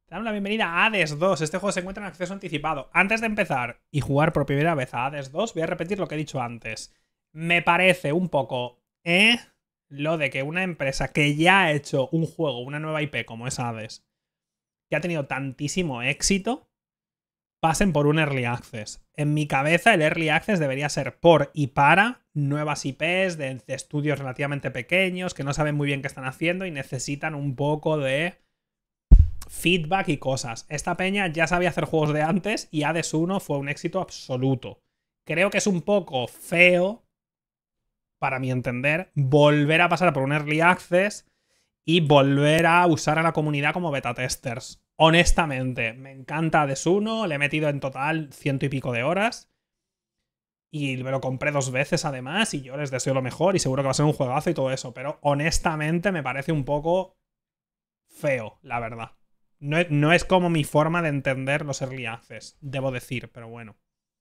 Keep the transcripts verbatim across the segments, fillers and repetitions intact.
Te damos la bienvenida a Hades dos. Este juego se encuentra en acceso anticipado. Antes de empezar y jugar por primera vez a Hades dos, voy a repetir lo que he dicho antes. Me parece un poco... ¿Eh? Lo de que una empresa que ya ha hecho un juego, una nueva I P como es Hades, que ha tenido tantísimo éxito, pasen por un Early Access. En mi cabeza el Early Access debería ser por y para nuevas I Ps de, de estudios relativamente pequeños que no saben muy bien qué están haciendo y necesitan un poco de feedback y cosas. Esta peña ya sabía hacer juegos de antes y Hades uno fue un éxito absoluto. Creo que es un poco feo, para mi entender, volver a pasar por un Early Access y volver a usar a la comunidad como beta testers. Honestamente, me encanta Hades uno, le he metido en total ciento y pico de horas y me lo compré dos veces además y yo les deseo lo mejor y seguro que va a ser un juegazo y todo eso, pero honestamente me parece un poco feo, la verdad. No es, no es como mi forma de entender los Early Access, debo decir, pero bueno.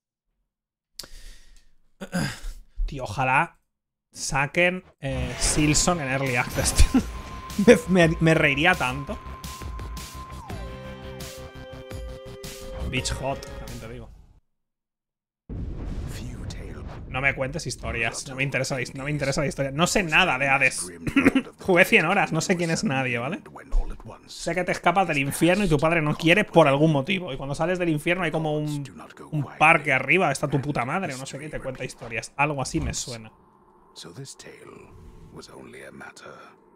Tío, ojalá saquen eh, Silson en Early Access. me, me, me reiría tanto. Beach Hot, también te digo. No me cuentes historias. No me interesa la, no me interesa la historia. No sé nada de Hades. Jugué cien horas, no sé quién es nadie, ¿vale? Sé que te escapas del infierno y tu padre no quiere por algún motivo. Y cuando sales del infierno hay como un, un parque arriba, está tu puta madre o no sé qué y te cuenta historias. Algo así me suena. Matter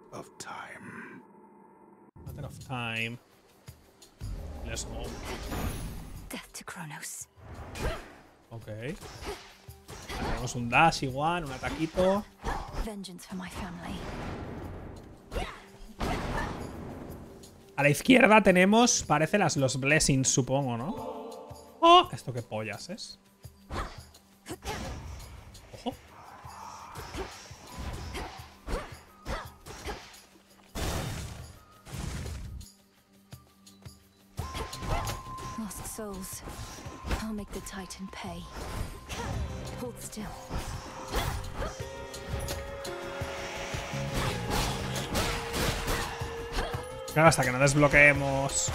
of time. Let's go. Death to Kronos. Ok. Tenemos un dash igual, un ataquito. Vengeance for my family. A la izquierda tenemos, parece las, los blessings, supongo, ¿no? ¡Oh! ¿Esto qué pollas es? ¡Ojo! Lost souls. I'll make the Titan pay. Hold still. Claro, hasta que no desbloqueemos.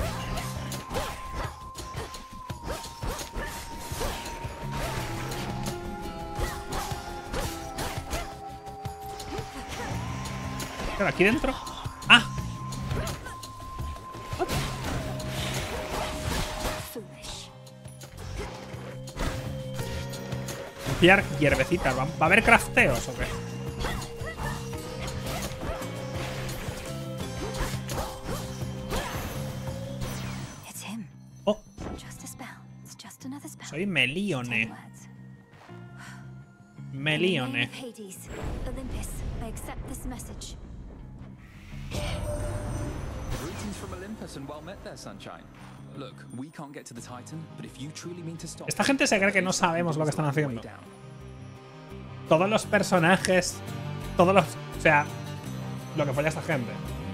Claro, aquí dentro. ¡Ah! Limpiar hierbecitas. ¿Va a haber crafteos o qué? Oh. Soy Melione. Melione. Esta gente se cree que no sabemos lo que están haciendo. Todos los personajes, todos los... O sea, lo que falla esta gente.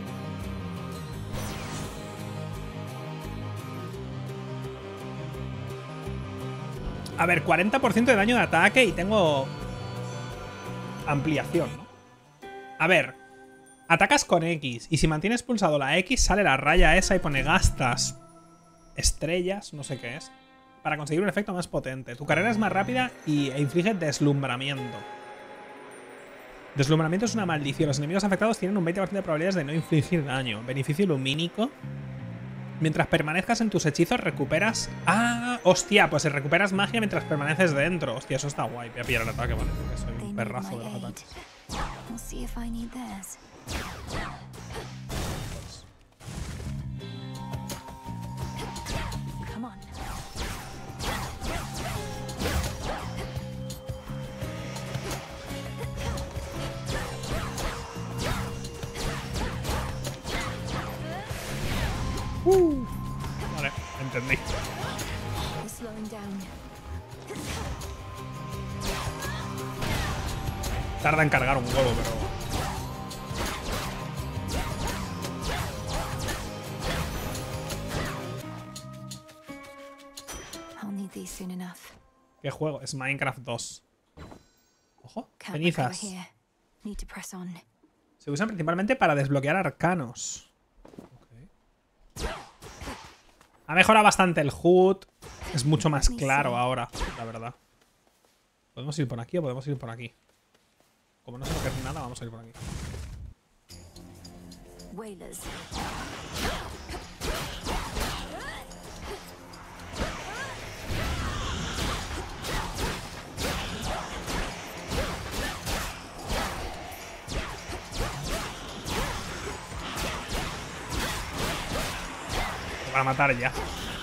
A ver, cuarenta por ciento de daño de ataque y tengo ampliación, ¿no? A ver, atacas con X y si mantienes pulsado la X sale la raya esa y pone gastas estrellas, no sé qué es, para conseguir un efecto más potente. Tu carrera es más rápida y, e inflige deslumbramiento. Deslumbramiento es una maldición. Los enemigos afectados tienen un veinte por ciento de probabilidades de no infligir daño. Beneficio lumínico. Mientras permanezcas en tus hechizos recuperas... ¡Ah! ¡Hostia! Pues recuperas magia mientras permaneces dentro. Hostia, eso está guay. Voy a pillar el ataque, vale, porque soy un perrazo de los ataques. Uh, vale, entendí. Tarda en cargar un huevo, pero... ¿Qué juego? Es Minecraft dos. Ojo, cenizas. Se usan principalmente para desbloquear arcanos. Okay. Ha mejorado bastante el H U D. Es mucho más claro ahora, la verdad. ¿Podemos ir por aquí o podemos ir por aquí? Como no sé lo que es nada, vamos a ir por aquí. Whalers. Me van a matar ya.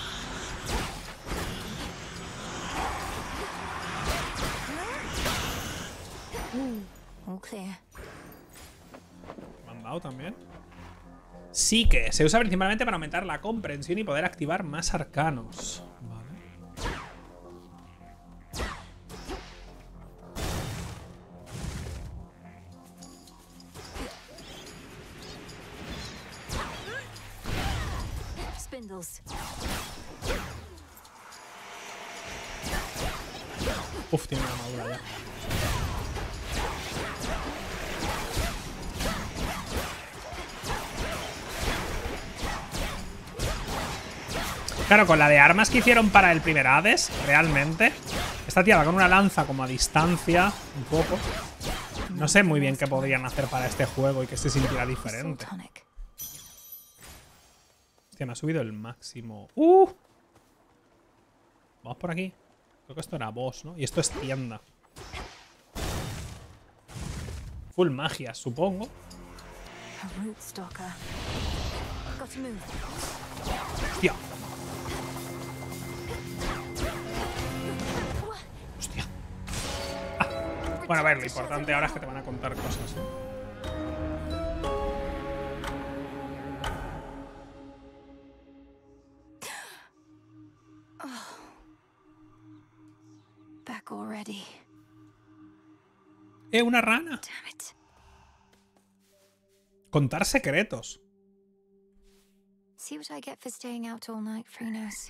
All clear. Me han dado también. Sí que se usa principalmente para aumentar la comprensión y poder activar más arcanos. Vale. Spindles. Uf, tiene una armadura ya. Claro, con la de armas que hicieron para el primer Hades, realmente, esta tía va con una lanza como a distancia, un poco. No sé muy bien qué podrían hacer para este juego y que se sintiera diferente. Hostia, me ha subido el máximo. ¡Uh! Vamos por aquí. Creo que esto era boss, ¿no? Y esto es tienda. Full magia, supongo. A root stalker. Got to move. Hostia. Hostia. Ah. Bueno, a ver, lo importante ahora es que te van a contar cosas, ¿eh? Back already. ¡Eh, una rana! Damn it. Contar secretos. See what I get for staying out all night, Frinos.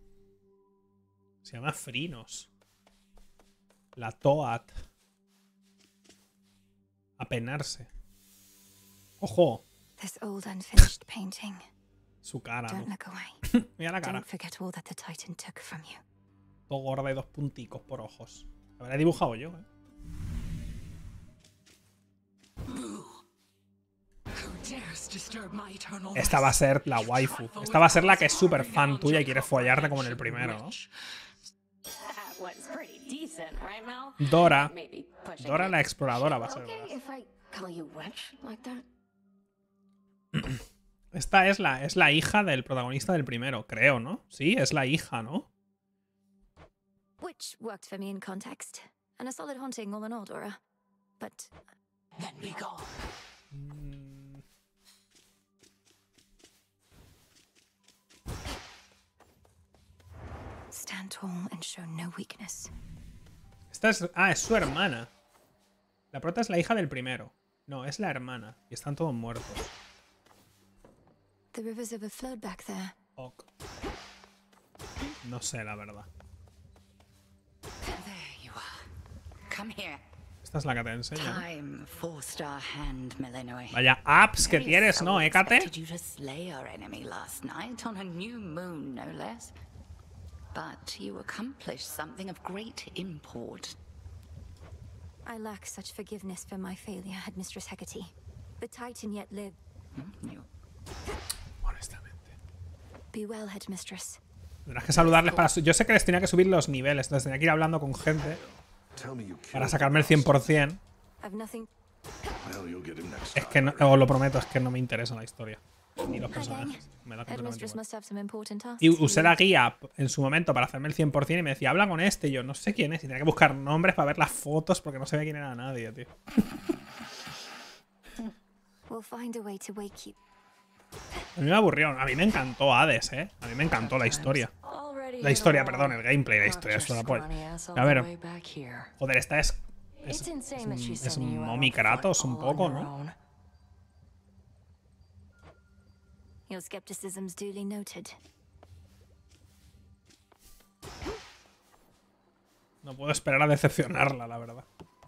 Se llama Frinos. La Toad. Apenarse. ¡Ojo! This old unfinished painting. Su cara, Don't ¿no? look away. Mira la cara. Don't forget all that the Titan took from you. Todo gorda y dos punticos por ojos. Lo habré dibujado yo, ¿eh? Esta va a ser la waifu. Esta va a ser la que es súper fan tuya y quiere follarte como en el primero, ¿no? Dora. Dora la exploradora va a ser. Esta es la, es la hija del protagonista del primero, creo, ¿no? Sí, es la hija, ¿no? Which worked for me in context. And a solid haunting all in all, Dora. But... Then we go. Mm. Stand tall and show no weakness. Esta es... Ah, es su hermana. La prota es la hija del primero. No, es la hermana. Y están todos muertos. The river's overflowed back there. Ok. No sé, la verdad. There you are. Come here. Esta es la que te enseña. Time forced our hand, Melinoe. Vaya apps que tienes, ¿no, Hécate? Expected you to slay our enemy last night on a new moon, no less. But you accomplished something of great import. I lack such forgiveness for my failure, Headmistress Hecate. The Titan yet lived. Hmm, you Honestamente. Be well, Headmistress. Tendrás que saludarles para... Su... Yo sé que les tenía que subir los niveles, entonces tenía que ir hablando con gente para sacarme el cien por cien. I've nothing. Es que no... Os lo prometo, es que no me interesa la historia. Ni los personajes. Me da completamente Headmistress igual. must have some important tasks. Y usé la guía en su momento para hacerme el cien por cien y me decía, habla con este. Y yo, no sé quién es. Y tenía que buscar nombres para ver las fotos porque no sabía quién era nadie, tío. We'll find a way to wake you. A mí me aburrió. A mí me encantó Hades, ¿eh? A mí me encantó la historia. La historia, perdón, el gameplay, la historia. Es una polla. A ver. Joder, esta es... Es, es, un, es un Mommy Kratos un poco, ¿no? Your skepticism's duly noted. No puedo esperar a decepcionarla, la verdad.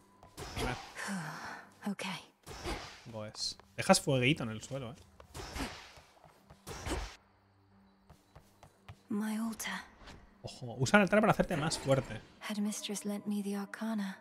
Okay. Pues... Dejas fueguito en el suelo, ¿eh? My altar. Ojo, usa el altar para hacerte más fuerte. Headmistress lent me the arcana.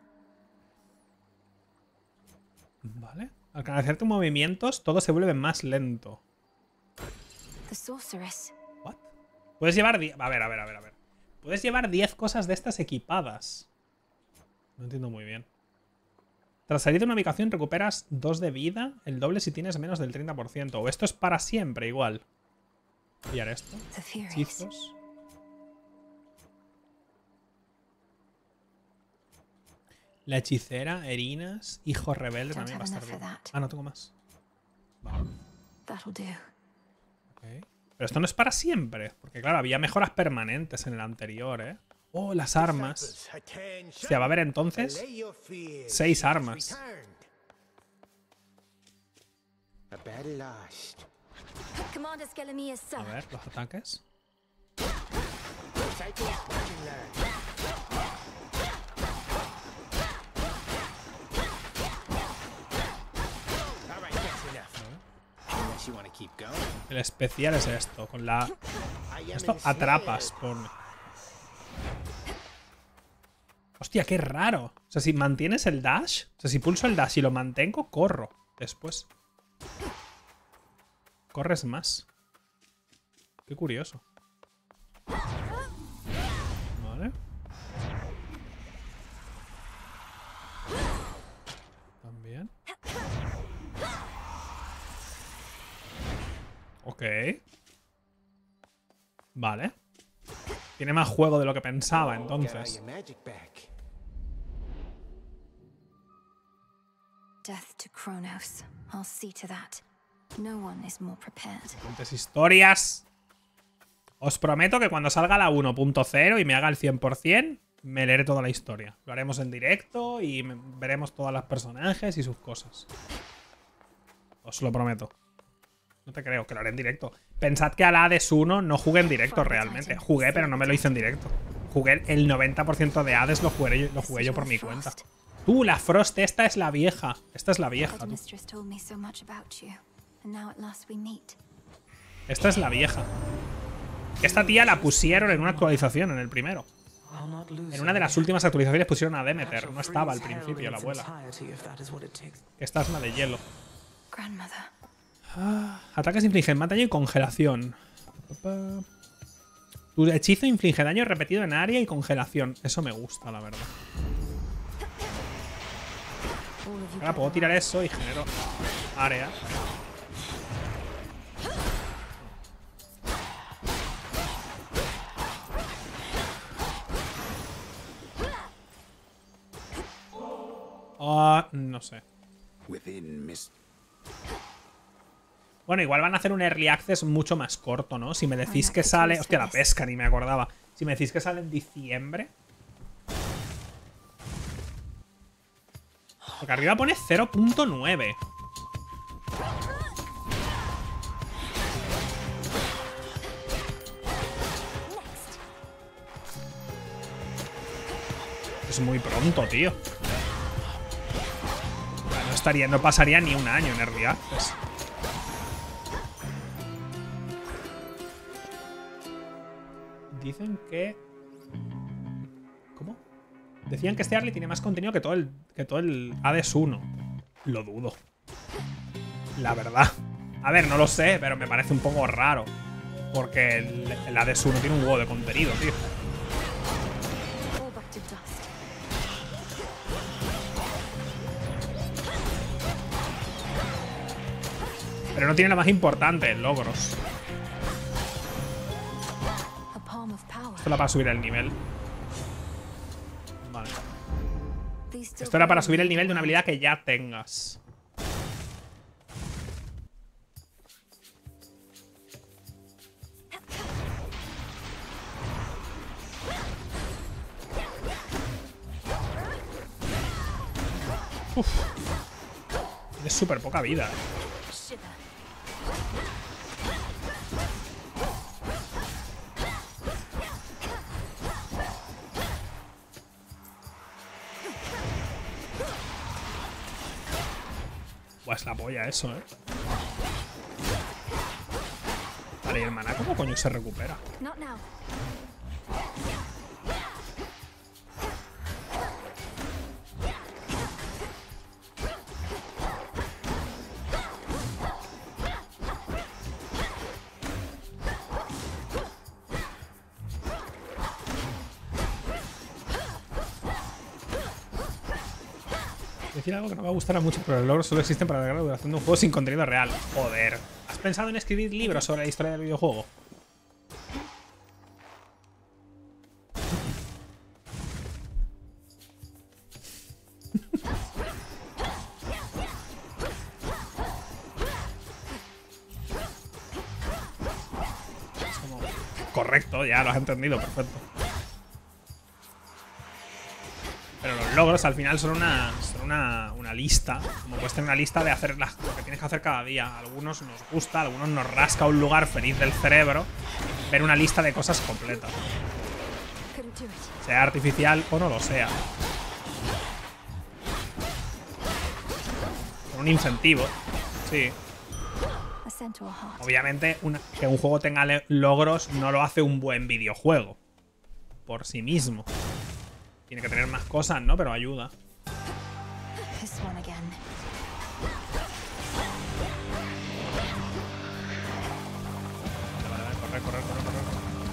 Vale. Al canalizar tus movimientos, todo se vuelve más lento. The sorceress. ¿What? Puedes llevar... A ver, a ver, a ver, a ver. Puedes llevar diez cosas de estas equipadas. No entiendo muy bien. Tras salir de una ubicación recuperas dos de vida, el doble si tienes menos del treinta por ciento. O esto es para siempre igual. Pillar esto. Hechizos. La hechicera, Erinas, hijo rebelde también va a estar bien. Ah, no tengo más. Vale. Okay. Pero esto no es para siempre. Porque claro, había mejoras permanentes en el anterior, ¿eh? Oh, las armas. O sea, va a haber entonces seis armas. A ver, los ataques. El especial es esto, con la... Esto atrapas, pone. Hostia, qué raro. O sea, si mantienes el dash, o sea, si pulso el dash y lo mantengo, corro después. Corres más. Qué curioso. Vale. También. Ok. Vale. Tiene más juego de lo que pensaba, entonces. Death to Kronos. I'll see to that. No one is more prepared. Siguientes historias. Os prometo que cuando salga la uno punto cero y me haga el cien por cien, me leeré toda la historia. Lo haremos en directo y veremos todos los personajes y sus cosas. Os lo prometo. No te creo, que lo haré en directo. Pensad que a la Hades uno no jugué en directo realmente. Jugué, pero no me lo hice en directo. Jugué el noventa por ciento de Hades, lo jugué, lo jugué yo por mi cuenta. Tú, la Frost, esta es la vieja. Esta es la vieja, tú. Esta es la vieja. Esta tía la pusieron en una actualización, en el primero. En una de las últimas actualizaciones pusieron a Demeter. No estaba al principio, la abuela. Esta es la de hielo. Ah, ataques infligen daño y congelación. Tu hechizo inflige daño repetido en área y congelación. Eso me gusta, la verdad. Ahora puedo tirar eso y genero área. Ah, uh, no sé. Bueno, igual van a hacer un early access mucho más corto, ¿no? Si me decís que sale... Hostia, la pesca, ni me acordaba. Si me decís que sale en diciembre... Porque arriba pone cero punto nueve. Es muy pronto, tío. No estaría, no pasaría ni un año en Early Access. Dicen que... ¿Cómo? Decían que este Early tiene más contenido que todo el, que todo el Hades uno. Lo dudo. La verdad. A ver, no lo sé, pero me parece un poco raro. Porque el, el Hades uno tiene un huevo de contenido, tío. Pero no tiene lo más importante, logros. Esto era para subir el nivel. Vale. Esto era para subir el nivel de una habilidad que ya tengas. Uf. Tienes súper poca vida, eh. Buah, es la polla eso, eh. Vale, ¿y el maná cómo coño se recupera? Not now. Decir algo que no me gustará mucho, pero los logros solo existen para alargar la duración de un juego sin contenido real. Joder. ¿Has pensado en escribir libros sobre la historia del videojuego? Es como... Correcto, ya lo has entendido, perfecto. Pero los logros al final son una, son una, una lista. Como puedes tener una lista de hacer las, lo que tienes que hacer cada día. A algunos nos gusta, a algunos nos rasca un lugar feliz del cerebro ver una lista de cosas completas. Sea artificial o no lo sea. Con un incentivo. Sí. Obviamente, una, que un juego tenga logros no lo hace un buen videojuego. Por sí mismo. Tiene que tener más cosas, ¿no? Pero ayuda. Vale, vale, corre, corre, corre, corre.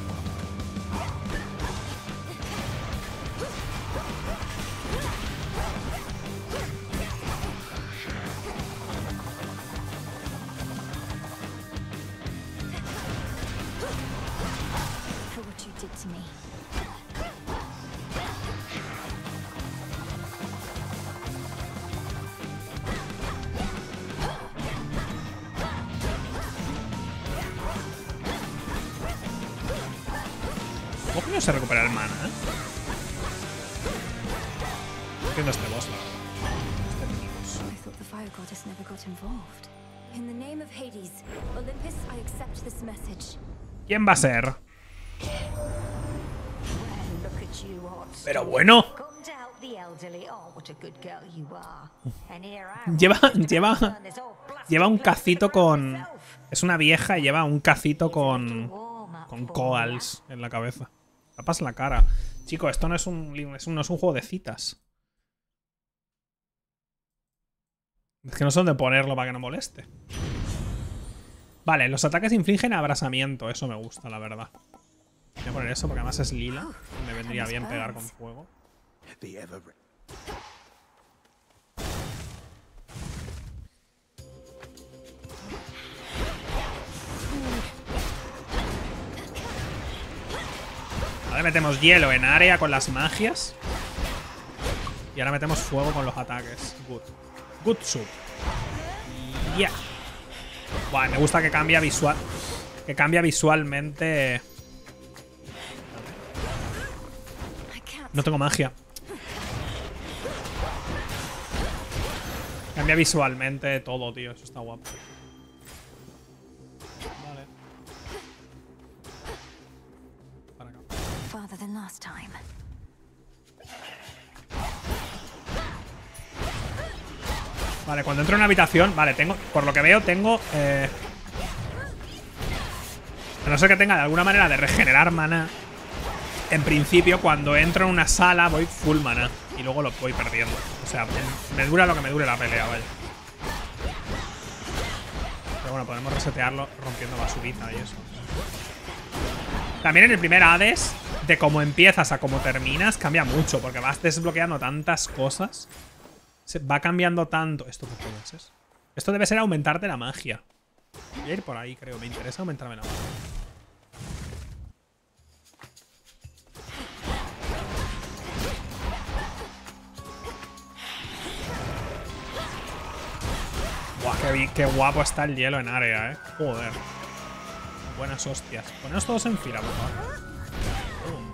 For what you did to me. ¿Cómo coño se recupera el mana, eh? No entiendo este boss, la verdad. I thought the fire goddess never got involved. In the name of Hades, Olympus, I accept this message. ¿Quién va a ser? Well, look at you, hot Pero stuff. bueno. Come to help the elderly. Oh, what a good girl you are. And here I Lleva, was just lleva, about to turn this old plastic lleva un cloth cacito around con... myself. Es una vieja y lleva un cacito con... Warm up Con for koals en la cabeza. Tapas la cara. Chico, esto no es un, es un, no es un juego de citas. Es que no sé dónde ponerlo para que no moleste. Vale, los ataques infligen abrasamiento. Eso me gusta, la verdad. Voy a poner eso porque además es lila. Me vendría bien pegar con fuego. Ahora metemos hielo en área con las magias. Y ahora metemos fuego con los ataques. Good. Good sub. Yeah. Buah, me gusta que cambia visual. Que cambia visualmente. No tengo magia. Cambia visualmente todo, tío. Eso está guapo. Vale. Para acá. Farther than last time. Vale, cuando entro en una habitación, vale, tengo, por lo que veo, tengo, eh, a no ser que tenga de alguna manera de regenerar mana, en principio, cuando entro en una sala voy full mana y luego lo voy perdiendo. O sea, me dura lo que me dure la pelea, vaya. Pero bueno, podemos resetearlo rompiendo basurita y eso. También en el primer Hades, de cómo empiezas a cómo terminas, cambia mucho, porque vas desbloqueando tantas cosas. Se va cambiando tanto. ¿Esto qué puede ser? Esto debe ser aumentarte la magia. Voy a ir por ahí, creo. Me interesa aumentarme la magia. Buah, qué, qué guapo está el hielo en área, eh. Joder. Buenas hostias. Poneos todos en fila, por favor. Boom.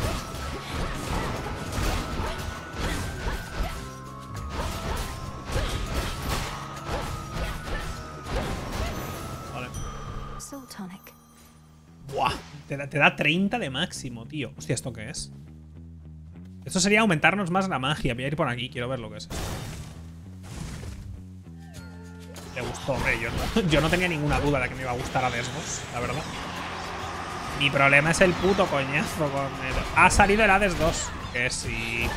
Soul tonic. Buah, te da, te da treinta de máximo, tío. Hostia, ¿esto qué es? Esto sería aumentarnos más la magia. Voy a ir por aquí, quiero ver lo que es esto. Te gustó, hombre. Yo no, yo no tenía ninguna duda de que me iba a gustar Hades dos, la verdad. Mi problema es el puto coñazo con el... Ha salido el Hades dos. Que sí.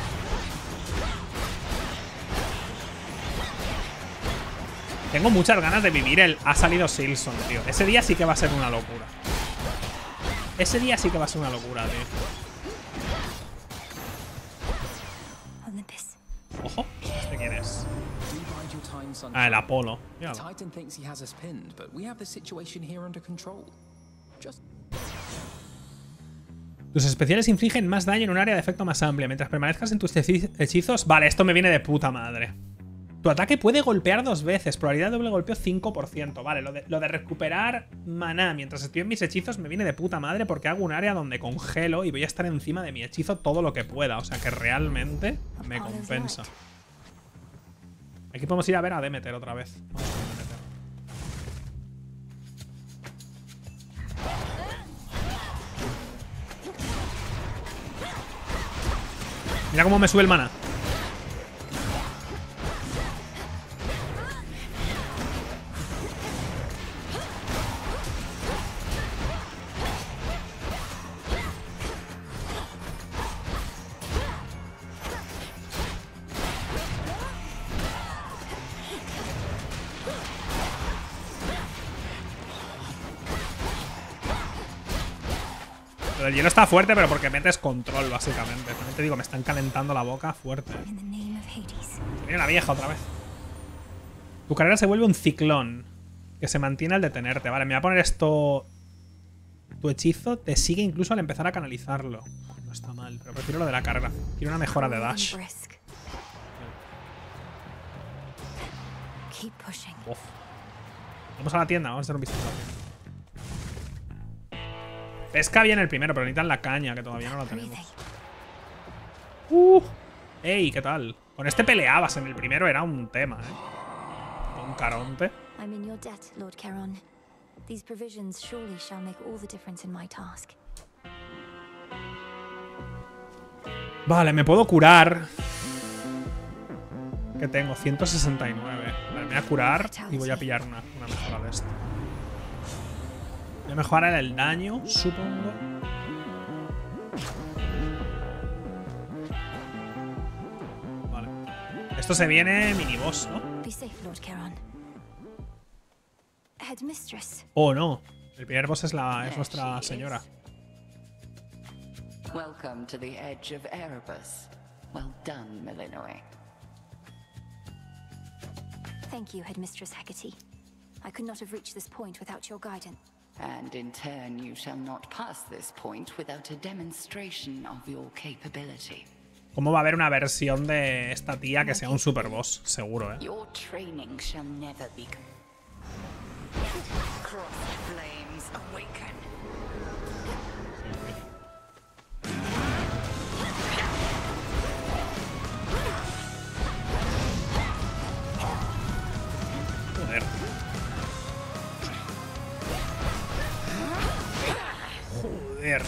Tengo muchas ganas de vivir el... Ha salido Silson, tío. Ese día sí que va a ser una locura. Ese día sí que va a ser una locura, tío. Ojo. ¿Este quién es? Ah, el Apolo. Míralo. Tus especiales infligen más daño en un área de efecto más amplia. Mientras permanezcas en tus hechizos... Vale, esto me viene de puta madre. Tu ataque puede golpear dos veces. Probabilidad de doble golpeo cinco por ciento. Vale, lo de, lo de recuperar maná mientras estoy en mis hechizos me viene de puta madre porque hago un área donde congelo y voy a estar encima de mi hechizo todo lo que pueda. O sea que realmente me compensa. Aquí podemos ir a ver a Demeter otra vez. Vamos a Demeter. Mira cómo me sube el mana. El hielo está fuerte, pero porque metes control, básicamente. También te digo, me están calentando la boca fuerte. Viene la vieja otra vez. Tu carrera se vuelve un ciclón que se mantiene al detenerte. Vale, me voy a poner esto... Tu hechizo te sigue incluso al empezar a canalizarlo. No está mal, pero prefiero lo de la carga. Quiero una mejora de dash. Uf. Vamos a la tienda, vamos a hacer un vistazo a la tienda. Pesca bien el primero, pero necesitan la caña, que todavía no la tenemos. Uh, ¡Ey! ¿Qué tal? Con este peleabas en el primero, era un tema, ¿eh? Un caronte. Vale, me puedo curar. ¿Qué tengo? ciento sesenta y nueve. Vale, me voy a curar y voy a pillar una, una mejora de esto. Voy a mejorar el daño, supongo. Vale. Esto se viene miniboss, ¿no? Oh, no. El primer boss es, la, es nuestra señora. Welcome to the edge of Erebus. Well done, Melinoe. Thank you, Headmistress Hecate. I could not have reached this point without your guidance. And in turn, you shall not pass this point without a demonstration of your capability. ¿Cómo va a haber una versión de esta tía que sea un super boss? Seguro, ¿eh? Your training shall never be. Cross flames awaken. Joder. Joder.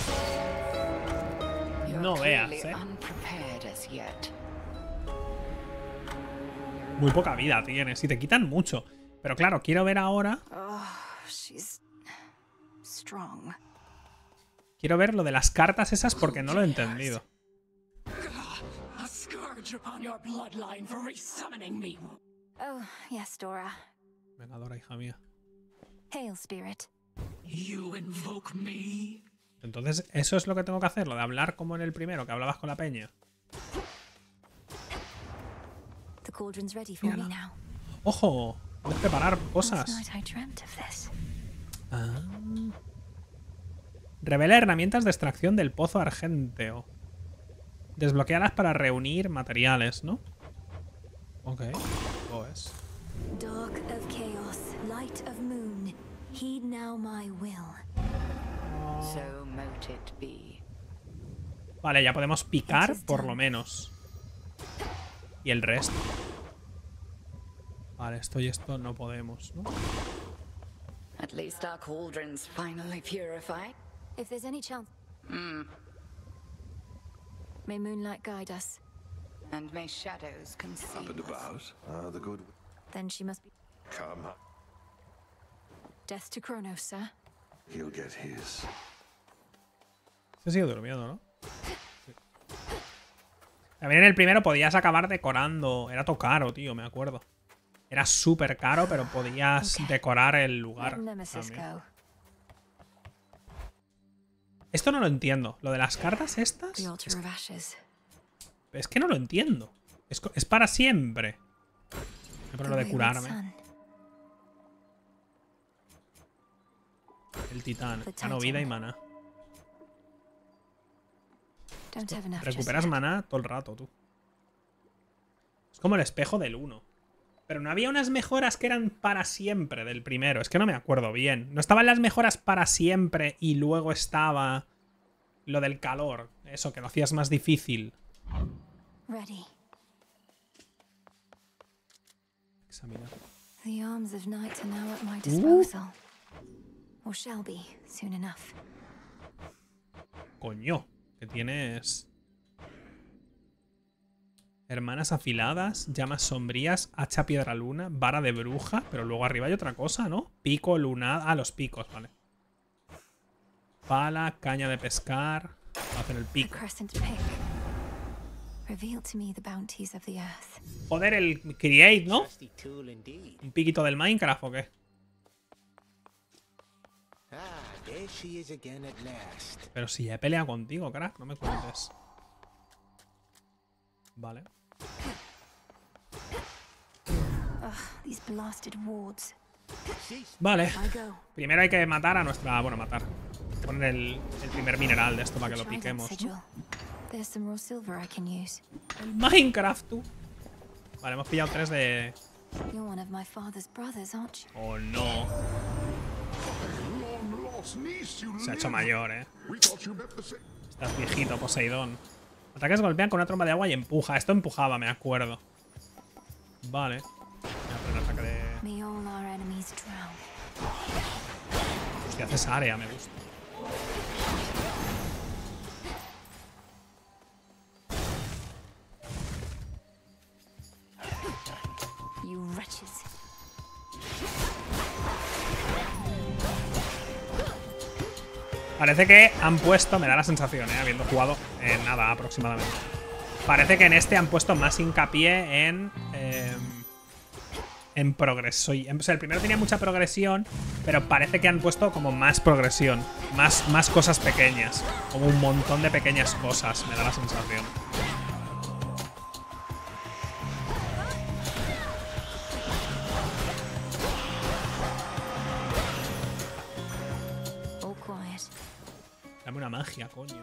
No veas, ¿eh? Muy poca vida tienes y te quitan mucho. Pero claro, quiero ver ahora... Quiero ver lo de las cartas esas porque no lo he entendido. Oh, yes, Dora. Venga, Dora, hija mía. Hail, Spirit. You invoke me. Entonces, ¿eso es lo que tengo que hacer? Lo de hablar como en el primero, que hablabas con la peña. The cauldron's ready for me now. ¡Ojo! Puedes preparar cosas. Ah. Revela herramientas de extracción del pozo argenteo. Desbloquealas para reunir materiales, ¿no? Ok. ¿Cómo es? Dark of chaos, light of moon, heed now my will. So mote it be. Vale, ya podemos picar por lo menos. Y el resto. Vale, esto y esto no podemos, ¿no? At least our cauldron's finally purified. If there's any chance, Hmm. may moonlight guide us. And may shadows conceal Up and us. about. Ah, the good. Then she must be. Come. Death to Kronos, sir. He'll get his. Se sigue durmiendo, ¿no? Sí. También en el primero podías acabar decorando. Era todo caro, tío, me acuerdo. Era súper caro, pero podías Okay. decorar el lugar. Let Nemesis también. go. Esto no lo entiendo. Lo de las cartas estas. The altar Es, of ashes. es que no lo entiendo. Es, co- es para siempre. Voy a poner lo de The wayward curarme. sun. El titán. The Gano vida y Titan. maná. Don't have enough just Recuperas yet. maná todo el rato, tú. Es como el espejo del uno. Pero no había unas mejoras que eran para siempre del primero. Es que no me acuerdo bien. No estaban las mejoras para siempre y luego estaba lo del calor. Eso, que lo hacías más difícil. Ready. Examinar. The arms of night are now at Uh. my disposal. Or shall be soon enough. Coño, que tienes... Hermanas afiladas, llamas sombrías, hacha piedra luna, vara de bruja, pero luego arriba hay otra cosa, ¿no? Pico lunada... Ah, los picos, vale. Pala, caña de pescar... Hacen el The pico. crescent pick. Reveal to me the bounties of the earth. Joder, el create, ¿no? Trusty tool indeed. ¿Un piquito del Minecraft o qué? Ah, there she is again at last. Pero si ya he peleado contigo, crack, no me cuentes. Vale. Ugh, these blasted wards. Vale. I go. Primero hay que matar a nuestra... Bueno, matar. Hay que poner el, el primer mineral de esto para que lo Try that piquemos, ¿no? sigil. There's some raw silver I can use. El Minecraft, tú. Vale, hemos pillado tres de... You're one of my father's brothers, aren't you? Oh, no. Long lost niece, you Se ha hecho live. mayor, eh. We thought you meant the same. Estás viejito, Poseidón. Ataques golpean con una tromba de agua y empuja. Esto empujaba, me acuerdo. Vale. Voy a poner ataque de... May all our enemies drown. Hostia, haces área, me gusta. You wretches. Parece que han puesto, me da la sensación, ¿eh? Habiendo jugado en nada aproximadamente. Parece que en este han puesto más hincapié en... Eh, en progreso. O sea, el primero tenía mucha progresión, pero parece que han puesto como más progresión. Más, más cosas pequeñas. Como un montón de pequeñas cosas, me da la sensación. All quiet. Dame una magia, coño.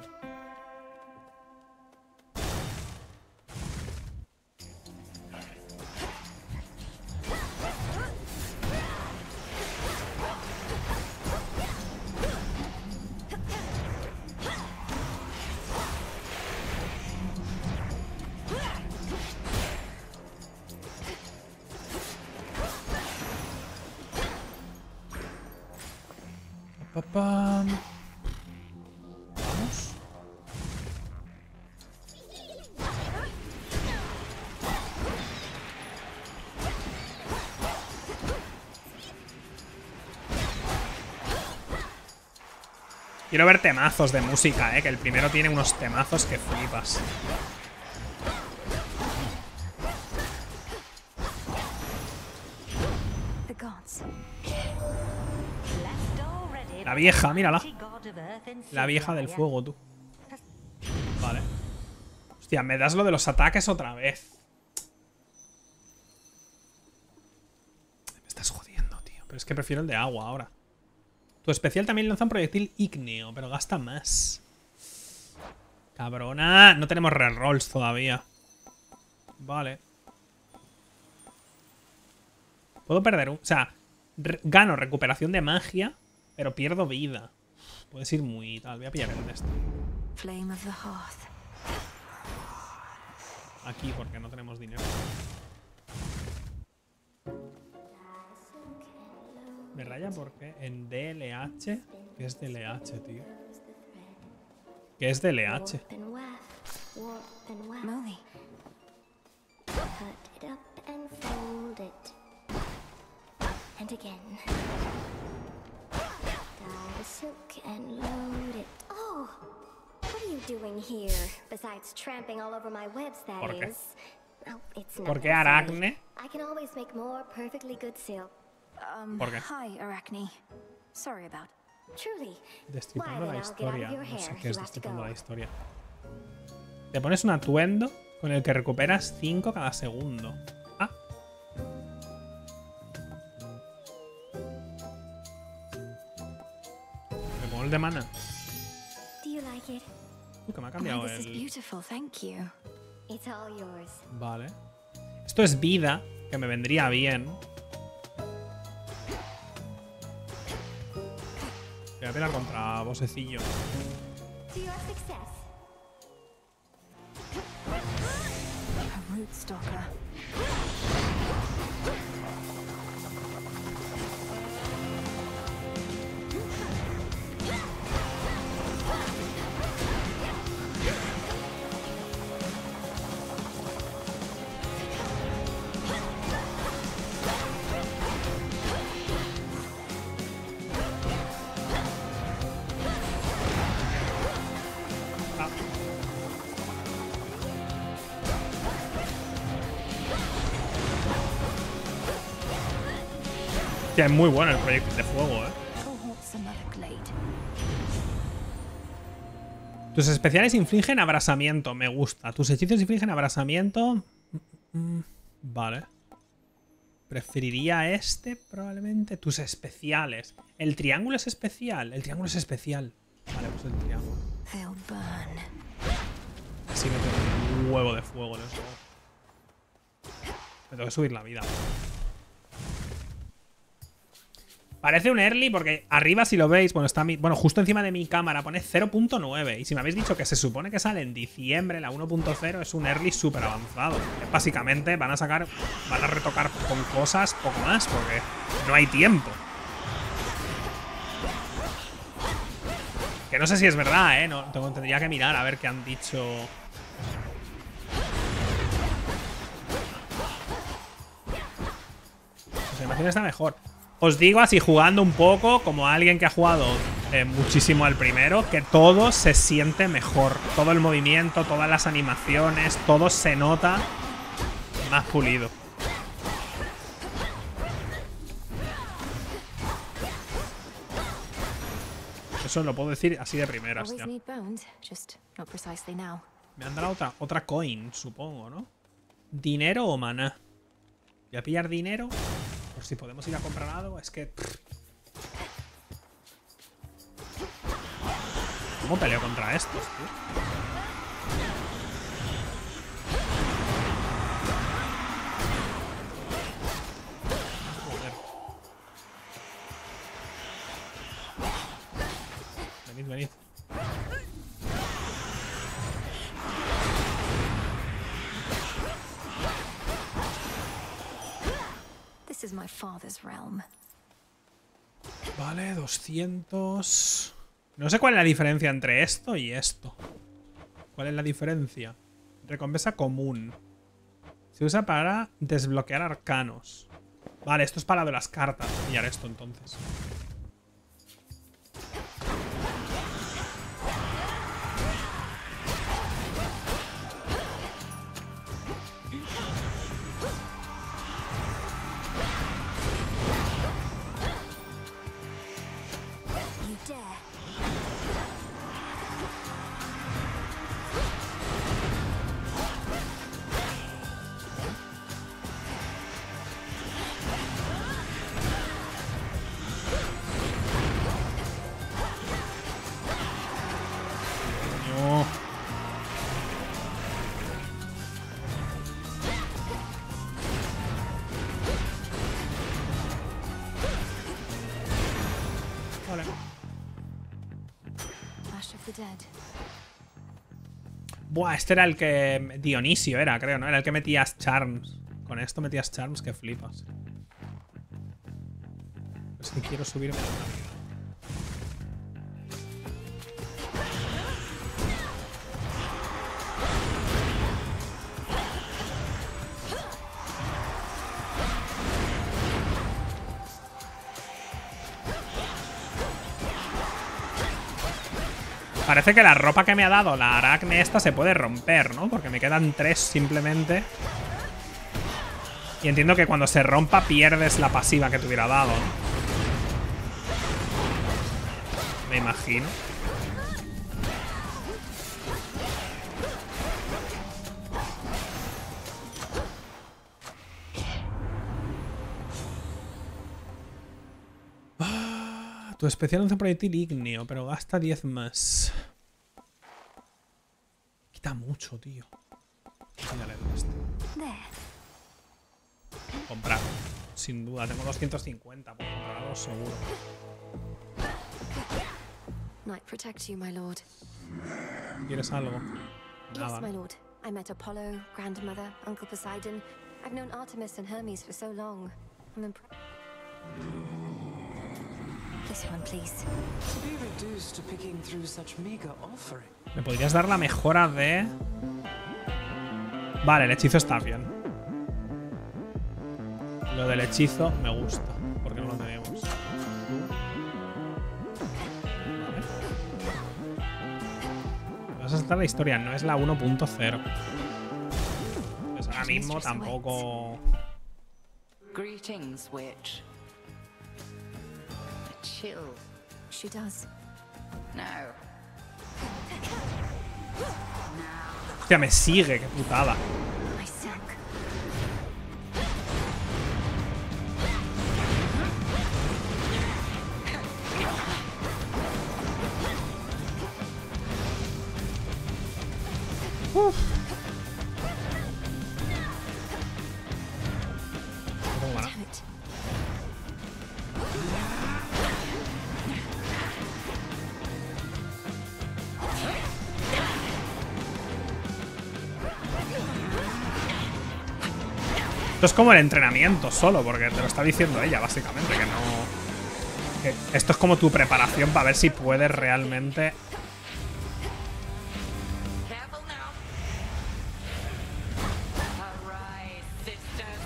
Pa, pam. Vamos. Quiero ver temazos de música, eh, que el primero tiene unos temazos que flipas. The gods. La vieja, mírala. La vieja del fuego, tú. Vale. Hostia, me das lo de los ataques otra vez. Me estás jodiendo, tío. Pero es que prefiero el de agua ahora. Tu especial también lanza un proyectil ígneo, pero gasta más. Cabrona. No tenemos rerolls todavía. Vale. Puedo perder un... O sea, re gano recuperación de magia, pero pierdo vida. Puedes ir muy tal. Voy a pillar el de este. Flame of the hearth. Aquí, porque no tenemos dinero. Me raya porque en D L H... ¿Qué es D L H, tío? ¿Qué es D L H? and weft, warp and weft. Molly. Cut it up and fold it. And again. my silk and load it. Oh, what are you doing here? Besides tramping all over my webs, that ¿Por qué? is. Oh, it's not ¿Por qué that silly. Arachne? I can always make more perfectly good silk. Um, ¿Por qué? hi, Arachne. Sorry about. Truly. Destripando Why, la then I'll get out of historia. your No sé hair. qué es You have to destripando go. la historia. Te pones un atuendo con el que recuperas cinco cada segundo. Ah. Me pongo el de mana. Do you like it? Uh, que me ha Oh, cambiado this is el... beautiful. Thank you. It's all yours. Vale. Esto es vida, que me vendría bien. Voy a pelear contra Bosecillo. To your success. A root stalker. Ah. Que es muy bueno el proyecto de fuego, eh. Cohorts another glade. Tus especiales infligen abrasamiento, me gusta. Tus hechizos infligen abrasamiento. Mm, mm, Vale. Preferiría este, probablemente. Tus especiales. ¿El triángulo es especial? El triángulo es especial. Vale, pues el triángulo. They'll burn. Así que tengo un huevo de fuego en el juego. Me tengo que subir la vida. Parece un early porque arriba, si lo veis, bueno, está mi, bueno, justo encima de mi cámara pone cero punto nueve. Y si me habéis dicho que se supone que sale en diciembre, la uno punto cero es un early súper avanzado. Básicamente van a sacar, van a retocar con cosas poco más porque no hay tiempo. Que no sé si es verdad, ¿eh? No, tengo, tendría que mirar a ver qué han dicho. Pues la imagen está mejor. Os digo así jugando un poco, como alguien que ha jugado eh, muchísimo al primero, que todo se siente mejor. Todo el movimiento, todas las animaciones, todo se nota más pulido. Eso lo puedo decir así de primeras Always ya. need bones, just not precisely now. Me han dado otra, otra coin, supongo, ¿no? ¿Dinero o maná? Voy a pillar dinero. Por si podemos ir a comprar algo. Es que... pff. ¿Cómo peleo contra estos, tío? Joder. Venid, venid. This is my father's realm. Vale, doscientos... No sé cuál es la diferencia entre esto y esto. ¿Cuál es la diferencia? Recompensa común. Se usa para desbloquear arcanos. Vale, esto es para lo de las cartas. Voy a pillar esto entonces. You dare. No. Vale. Ash of the dead. Buah, este era el que... Dionisio era, creo, ¿no? Era el que metías charms. Con esto metías charms que flipas. Es que quiero subirme a la vida. Parece que la ropa que me ha dado la aracne esta se puede romper, ¿no? Porque me quedan tres simplemente. Y entiendo que cuando se rompa pierdes la pasiva que te hubiera dado, ¿no? Me imagino. Ah, tu especial lanza proyectil ígneo, pero gasta diez más. Quita mucho, tío. Mírale este. Comprar. Sin duda, tengo doscientos cincuenta por comprarlo seguro. Night protect you, my lord. ¿Quieres algo? Nada, Yes, my ¿no? lord. I met Apollo, Grandmother, Uncle Poseidon. I've known Artemis and Hermes for so long. I'm impressed. This one, please. To be reduced to picking through such meager offering. ¿Me podrías dar la mejora de...? Vale, el hechizo está bien. Lo del hechizo me gusta, porque no lo tenemos. Vale. Vas a saltar la historia, no es la uno punto cero. Pues ahora mismo tampoco... Greetings, witch. A chill. She does. No. Hostia, me sigue, qué putada. I sank. Uf. No tengo mana. Damn it. Esto es como el entrenamiento solo, porque te lo está diciendo ella, básicamente, que no... que esto es como tu preparación para ver si puedes realmente... Careful now. Arise, sisters.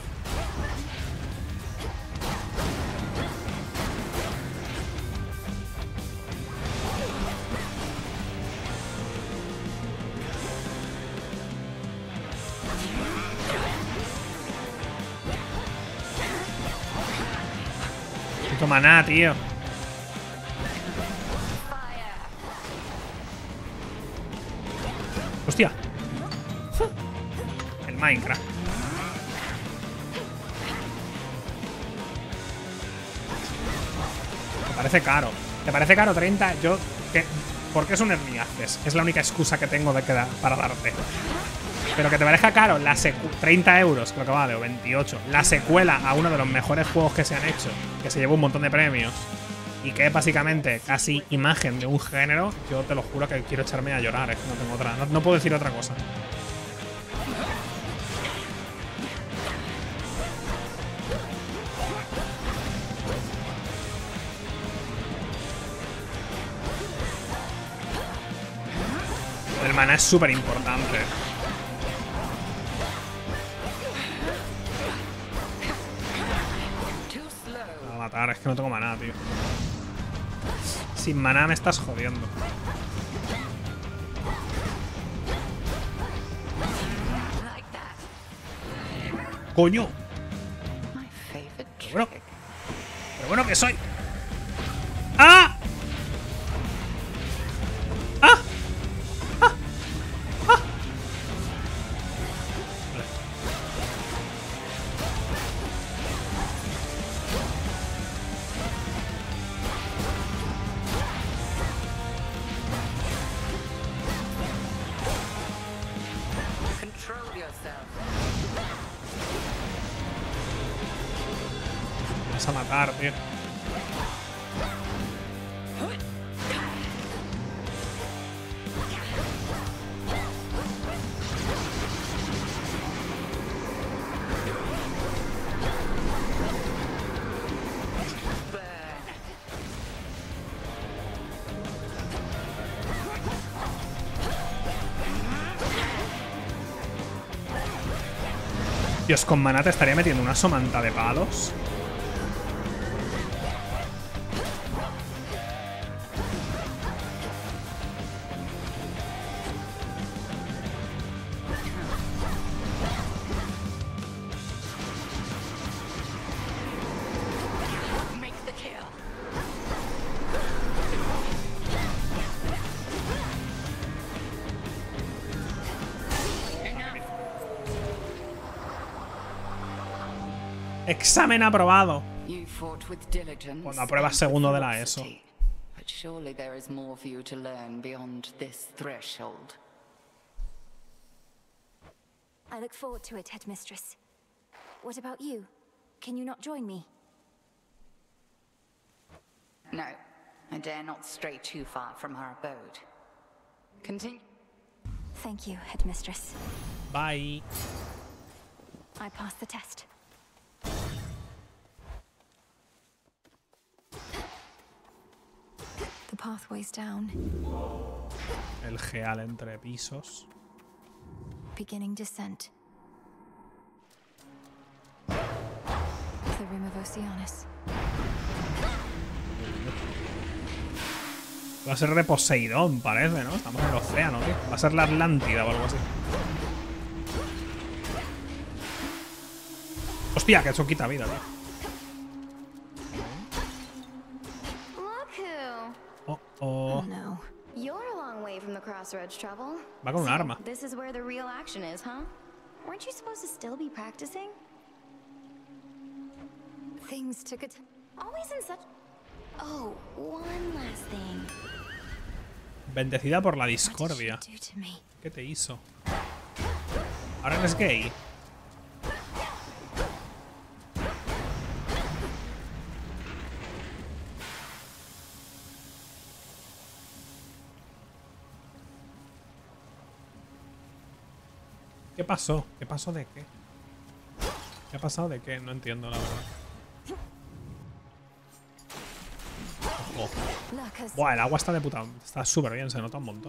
Puto maná, tío. Hostia. El Minecraft. Me parece caro. ¿Te parece caro treinta? Yo... ¿qué? ¿Por qué es un Early Access? Es la única excusa que tengo de que da- para darte. Pero que te parezca caro, la secu- treinta euros, creo que vale, o veintiocho. La secuela a uno de los mejores juegos que se han hecho, que se llevó un montón de premios, y que es básicamente casi imagen de un género, yo te lo juro que quiero echarme a llorar, es que no tengo otra. No, no puedo decir otra cosa. El maná es súper importante. Too slow. Me va a matar, es que no tengo maná, tío. Sin maná me estás jodiendo. Like that. ¡Coño! My favorite trick. Bueno, pero bueno que soy. ¡Ah! ¡Ah! ¡Ah! ¡Ah! Vale. Control yourself. Me vas a matar, tío. Burn. Dios, con maná te estaría metiendo una somanta de palos. Examen aprobado. You fought with diligence. Cuando apruebas segundo de la ESO. But surely there is more for you to learn beyond this threshold. I look forward to it, Headmistress. What about you? Can you not join me? No, I dare not stray too far from our abode. Continue. Thank you, Headmistress. Bye. I passed the test. The pathway's down. El geal entre pisos. Beginning descent. The rim of Oceanus. Va a ser de Poseidón, parece, ¿no? Estamos en el océano, tío. Va a ser la Atlántida o algo así. Hostia, que eso quita vida, tío. Look who. Oh, oh. No. You're a long way from the crossroads, Trouble. Va con un arma. This is where the real action is, huh? Weren't you supposed to still be practicing? Things took a t Always in such... Oh, one last thing. Bendecida por la What did she discordia. do to me? ¿Qué te hizo? Ahora eres gay. ¿Qué pasó? ¿Qué pasó de qué? ¿Qué ha pasado de qué? No entiendo, la verdad. Ojo. Lurkers. Buah, el agua está de puta. Está súper bien, se nota un montón.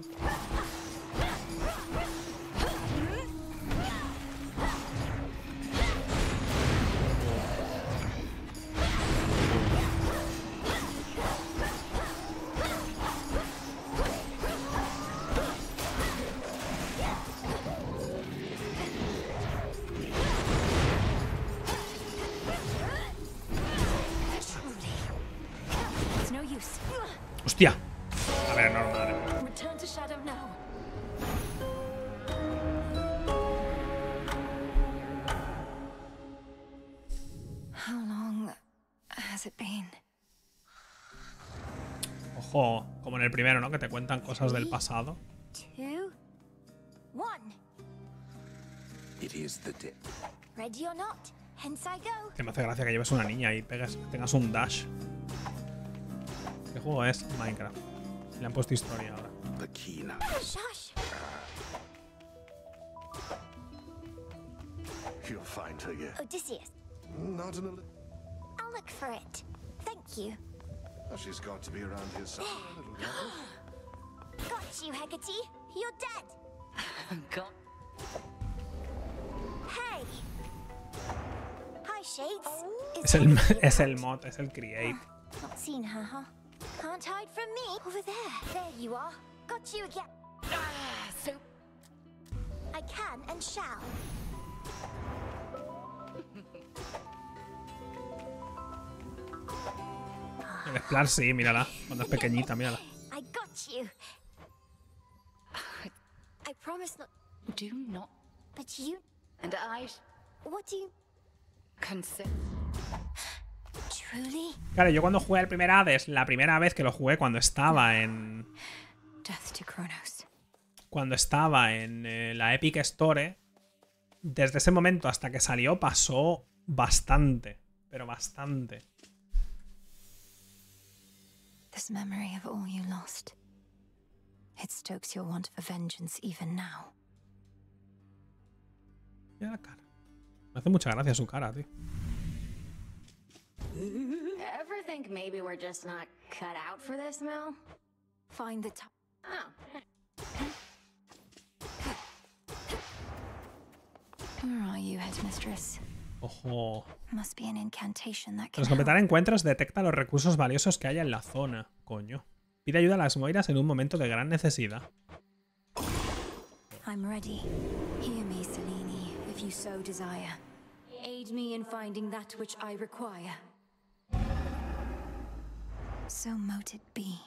It's no use. ¡Hostia! A ver, normal. ¿eh? Return to Shadow now. How long has it been? Ojo, como en el primero, ¿no? Que te cuentan cosas del pasado. Two, one. It is the dead. Ready or not? Hence I go. Que me hace gracia que lleves una niña y pegas, tengas un dash. ¿Qué juego es? Minecraft. Le han puesto historia ahora. The key now. Shush. You'll find her yet. Odysseus, Not in a li- I'll look for it. Thank you. Oh, she's got to be around here somewhere, little girl. Got you, Hecate. You're dead. God. Hey. Hi, Shades. Is Es el, Hecate es el around? mod, es el create. Not seen her, huh? Can't hide from me. Over there. There you are. Got you again. Ah, so I can and shall. El Splash sí, mírala. Cuando es pequeñita, mírala. I got you. I promise not. do not. But you. And I What do you. consent. Truly? Claro, yo cuando jugué el primer Hades, la primera vez que lo jugué cuando estaba en... Death to Kronos. Cuando estaba en eh, la Epic Store, desde ese momento hasta que salió pasó bastante. Pero bastante. This memory of all you lost. It stokes your want for vengeance even now. Mira la cara. Me hace mucha gracia su cara, tío. Ever think maybe we're just not cut out for this, Mel? Find the top. Oh. Where are you, Headmistress? Ojo. Must be an incantation that can Tras help. completar encuentros, detecta los recursos valiosos que haya en la zona. Coño. Pide ayuda a las Moiras en un momento de gran necesidad. I'm ready. Hear me, Selene, if you so desire. Aid me in finding that which I require. So mote it be.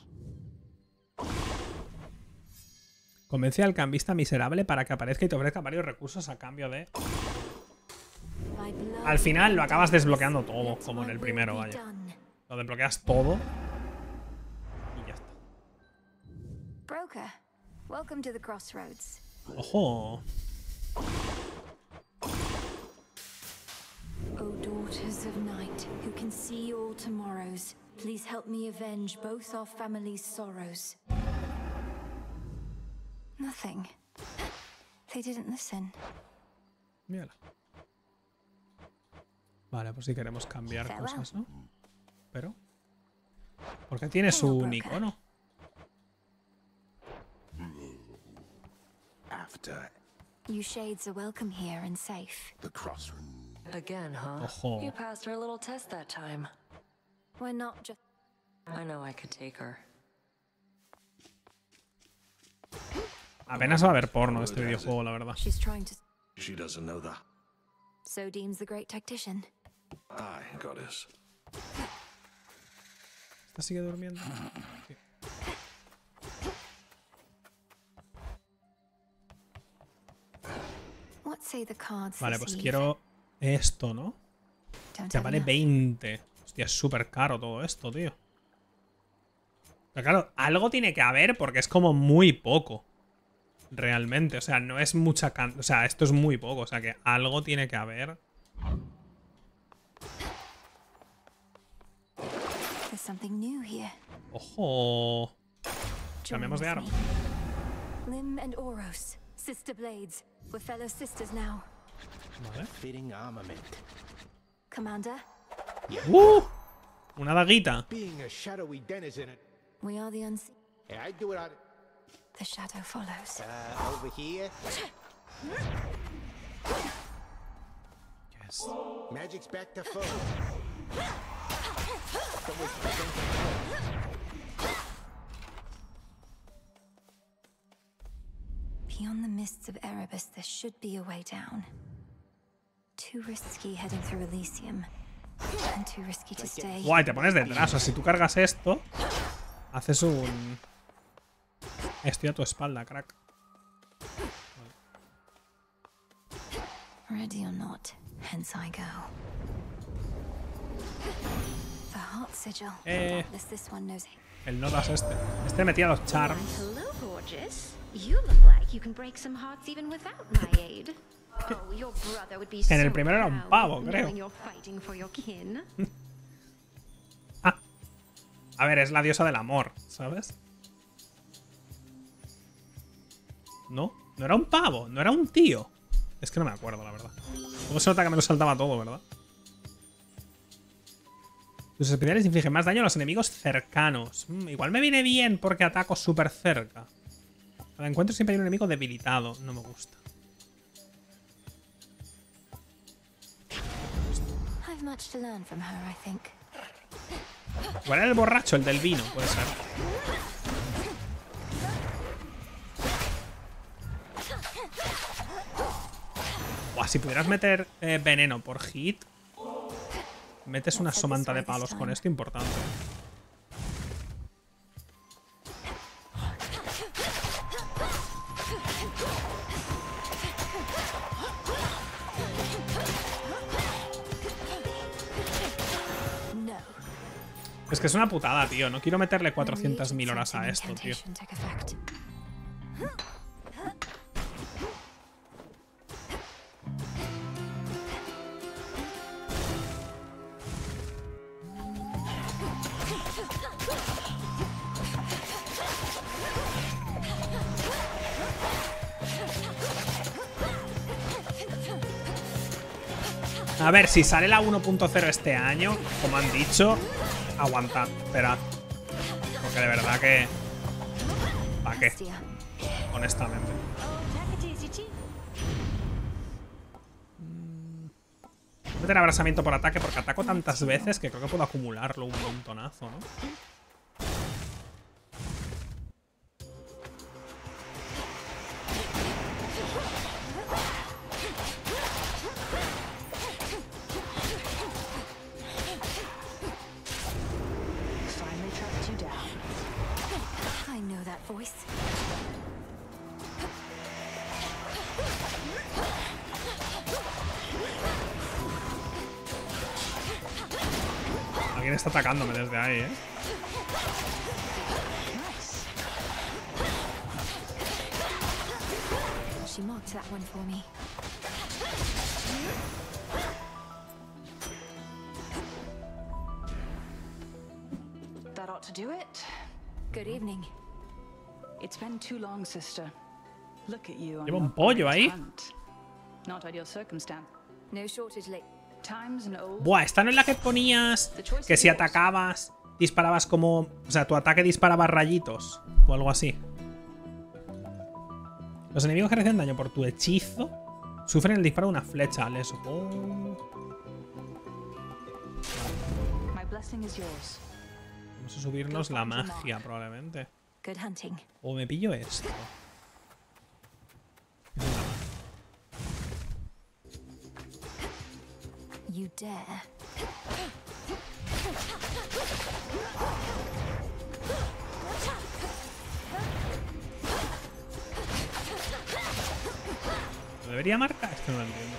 Convence al cambista miserable para que aparezca y te ofrezca varios recursos a cambio de... My blood al final lo acabas desbloqueando todo, como en el primero, vaya. Lo desbloqueas todo y ya está. Broker, welcome to the crossroads. ¡Ojo! O daughters of night, who can see all tomorrows, please help me avenge both our families' sorrows. Nothing. They didn't listen. Mírala. Vale, pues si queremos cambiar Farewell. cosas, ¿no? Pero... ¿por qué tiene su Broker. icono? After You shades are welcome here and safe. the crossroads. Again, huh? Ojo. You passed her little test that time. We're not just... I know I could take her. Apenas va a haber porno este videojuego, la verdad. She's trying to... She doesn't know that. So deems the great tactician. Aye, goddess. ¿Esta sigue durmiendo? Sí. What say the cards Vale, this pues eve? quiero esto, ¿no? Don't Que have vale enough. veinte. Hostia, es súper caro todo esto, tío. Pero claro, algo tiene que haber porque es como muy poco. Realmente, o sea, no es mucha cantidad. O sea, esto es muy poco, o sea que algo tiene que haber. There's something new here. ¡Ojo! Join Cambiamos de with arma. me. Lim and Oros, sister blades. We're fellow sisters now. Vale. Fitting armament. Commander, ¡Uh! Una daguita. Being a shadowy denizen, it- we are the unseen. yeah, I do it on. The shadow follows. Uh, over here. Yes. Magic's back to full. Someone's presenting. Beyond the mists of Erebus, there should be a way down. Too risky heading through Elysium. And too risky to stay. Guay, te pones detrás. O sea, si tú cargas esto, haces un... Estoy a tu espalda, crack. Ready or not, hence I go. The heart sigil. Eh. Doubtless this one knows. El no das este. Este metía los charms. Hello, gorgeous. You look like you can break some hearts even without my aid. Oh, your brother would be En el so primero era un proud pavo, creo. knowing you're fighting for your kin. Ah. A ver, es la diosa del amor, ¿sabes? No, no era un pavo, no era un tío. Es que no me acuerdo, la verdad. ¿Cómo se nota que me lo saltaba todo, verdad? Tus especiales infligen más daño a los enemigos cercanos. Mm, igual me viene bien porque ataco súper cerca. Al encuentro siempre hay un enemigo debilitado. No me gusta. I've much to learn from her, I think. Igual era el borracho, el del vino, puede ser. Buah, si pudieras meter eh, veneno por hit, metes una somanta de palos con esto importante. No. Es que es una putada, tío. No quiero meterle cuatrocientas mil horas a esto, tío. Incantation took effect. A ver, si sale la uno punto cero este año, como han dicho, aguantad, esperad. Porque de verdad que... ¿Para qué? Hestia. Honestamente. Voy a meter abrasamiento por ataque porque ataco tantas veces que creo que puedo acumularlo un montonazo, ¿no? Finally tracked you down. I know that voice. Alguien está atacándome desde ahí, ¿eh? She marked that one for me. That ought to do it. Good evening. It's been too long, sister. Look at you on Lleva un your pollo great ahí. hunt. Not ideal circumstance. No shortage late. Times and old. Buah, esta no es la que ponías que si atacabas, disparabas como... O sea, tu ataque disparaba rayitos o algo así. Los enemigos que reciben daño por tu hechizo sufren el disparo de una flecha. Les... Oh. My blessing is yours. Vamos a subirnos la magia, probablemente. Good hunting. O me pillo esto. You dare. ¿Lo debería marcar? Es que no lo entiendo.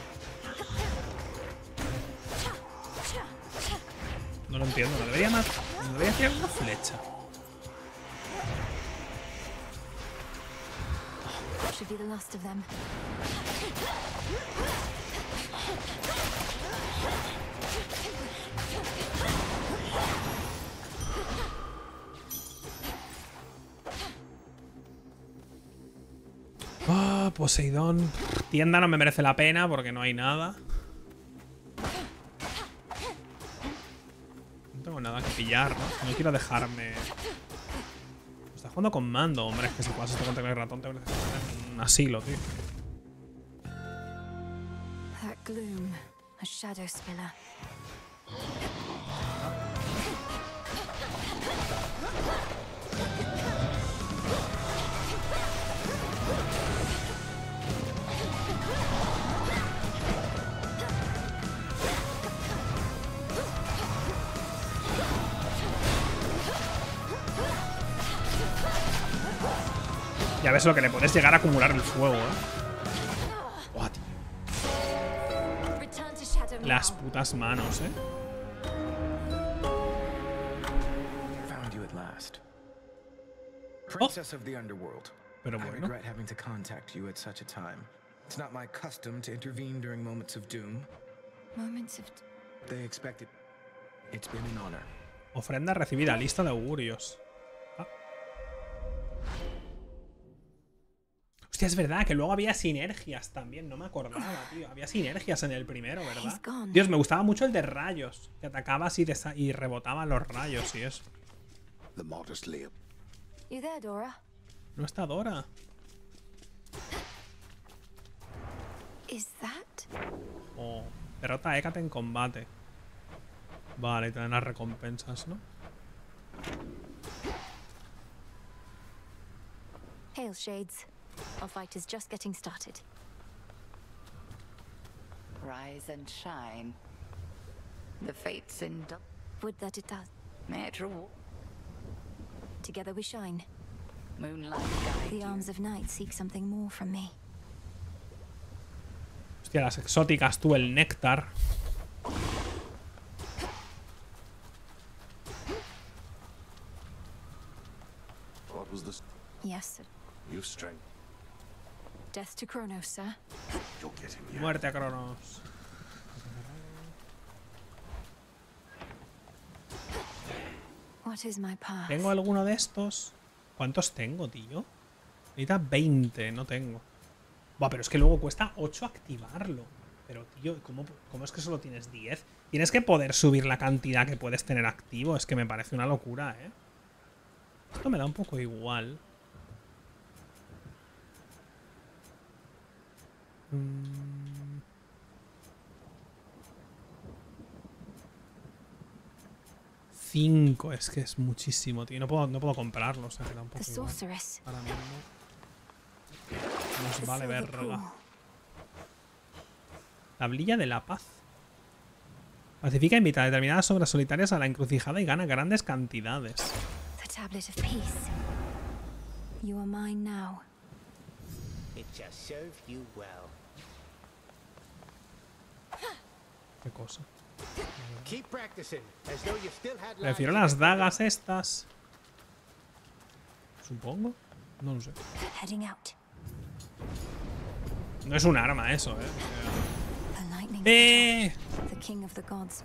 No lo entiendo. ¿Lo debería marcar? ¿No debería tirar una flecha? Should be the last of them. Ah, Poseidón. Tienda no me merece la pena porque no hay nada. No tengo nada que pillar, ¿no? No quiero dejarme... Está jugando con mando, hombre. Es que si juegas esto con teclado y ratón te merece un asilo, tío. That gloom, a shadow spiller. Ya ves lo que le puedes llegar a acumular el fuego, ¿eh? Buah, tío. Return to shadow Las now. putas manos, ¿eh? Found you at last. Princess of the Underworld. Pero I bueno. regret having to contact you at such a time. It's not my custom to intervene during moments of doom. Moments of... They expect it. It's been an honor. Ofrenda recibida, lista de augurios. Ah. Hostia, es verdad que luego había sinergias también. No me acordaba, tío. Había sinergias en el primero, ¿verdad? He's gone. Dios, me gustaba mucho el de rayos. Que atacabas y, desa- y rebotaban los rayos y eso. The modest Leop. You there, Dora? No está Dora. Is that... Oh, derrota a Hécate en combate. Vale, y te dan las recompensas, ¿no? Hail, Shades. Our fight is just getting started. Rise and shine. The fates in do- Would that it does. Metro Together we shine. moonlight guide The you. arms of night seek something more from me. Hostia, las exóticas, tú, el néctar. What was this? Yes, sir. New strength. Death to Kronos, sir. You're getting me. Muerte a Cronos. What is my path? ¿Tengo alguno de estos? ¿Cuántos tengo, tío? Necesita veinte, no tengo. Buah, pero es que luego cuesta ocho activarlo. Pero, tío, ¿cómo, cómo es que solo tienes diez? Tienes que poder subir la cantidad que puedes tener activo. Es que me parece una locura, ¿eh? Esto me da un poco igual. Mm. Cinco, es que es muchísimo, tío. No puedo, no puedo comprarlo, o sea, que da un The poco igual. sorceress. Ahora mismo. Nos The vale silver verga. pool. Tablilla de la paz. Pacifica invita a determinadas obras solitarias a la encrucijada y gana grandes cantidades. The tablet of peace. You are mine now. It shall serve you well. ¿Qué cosa? Prefiero las dagas estas. Supongo. No lo sé. Heading out. No es un arma eso, eh. A lightning ¡Eh! the king of the gods.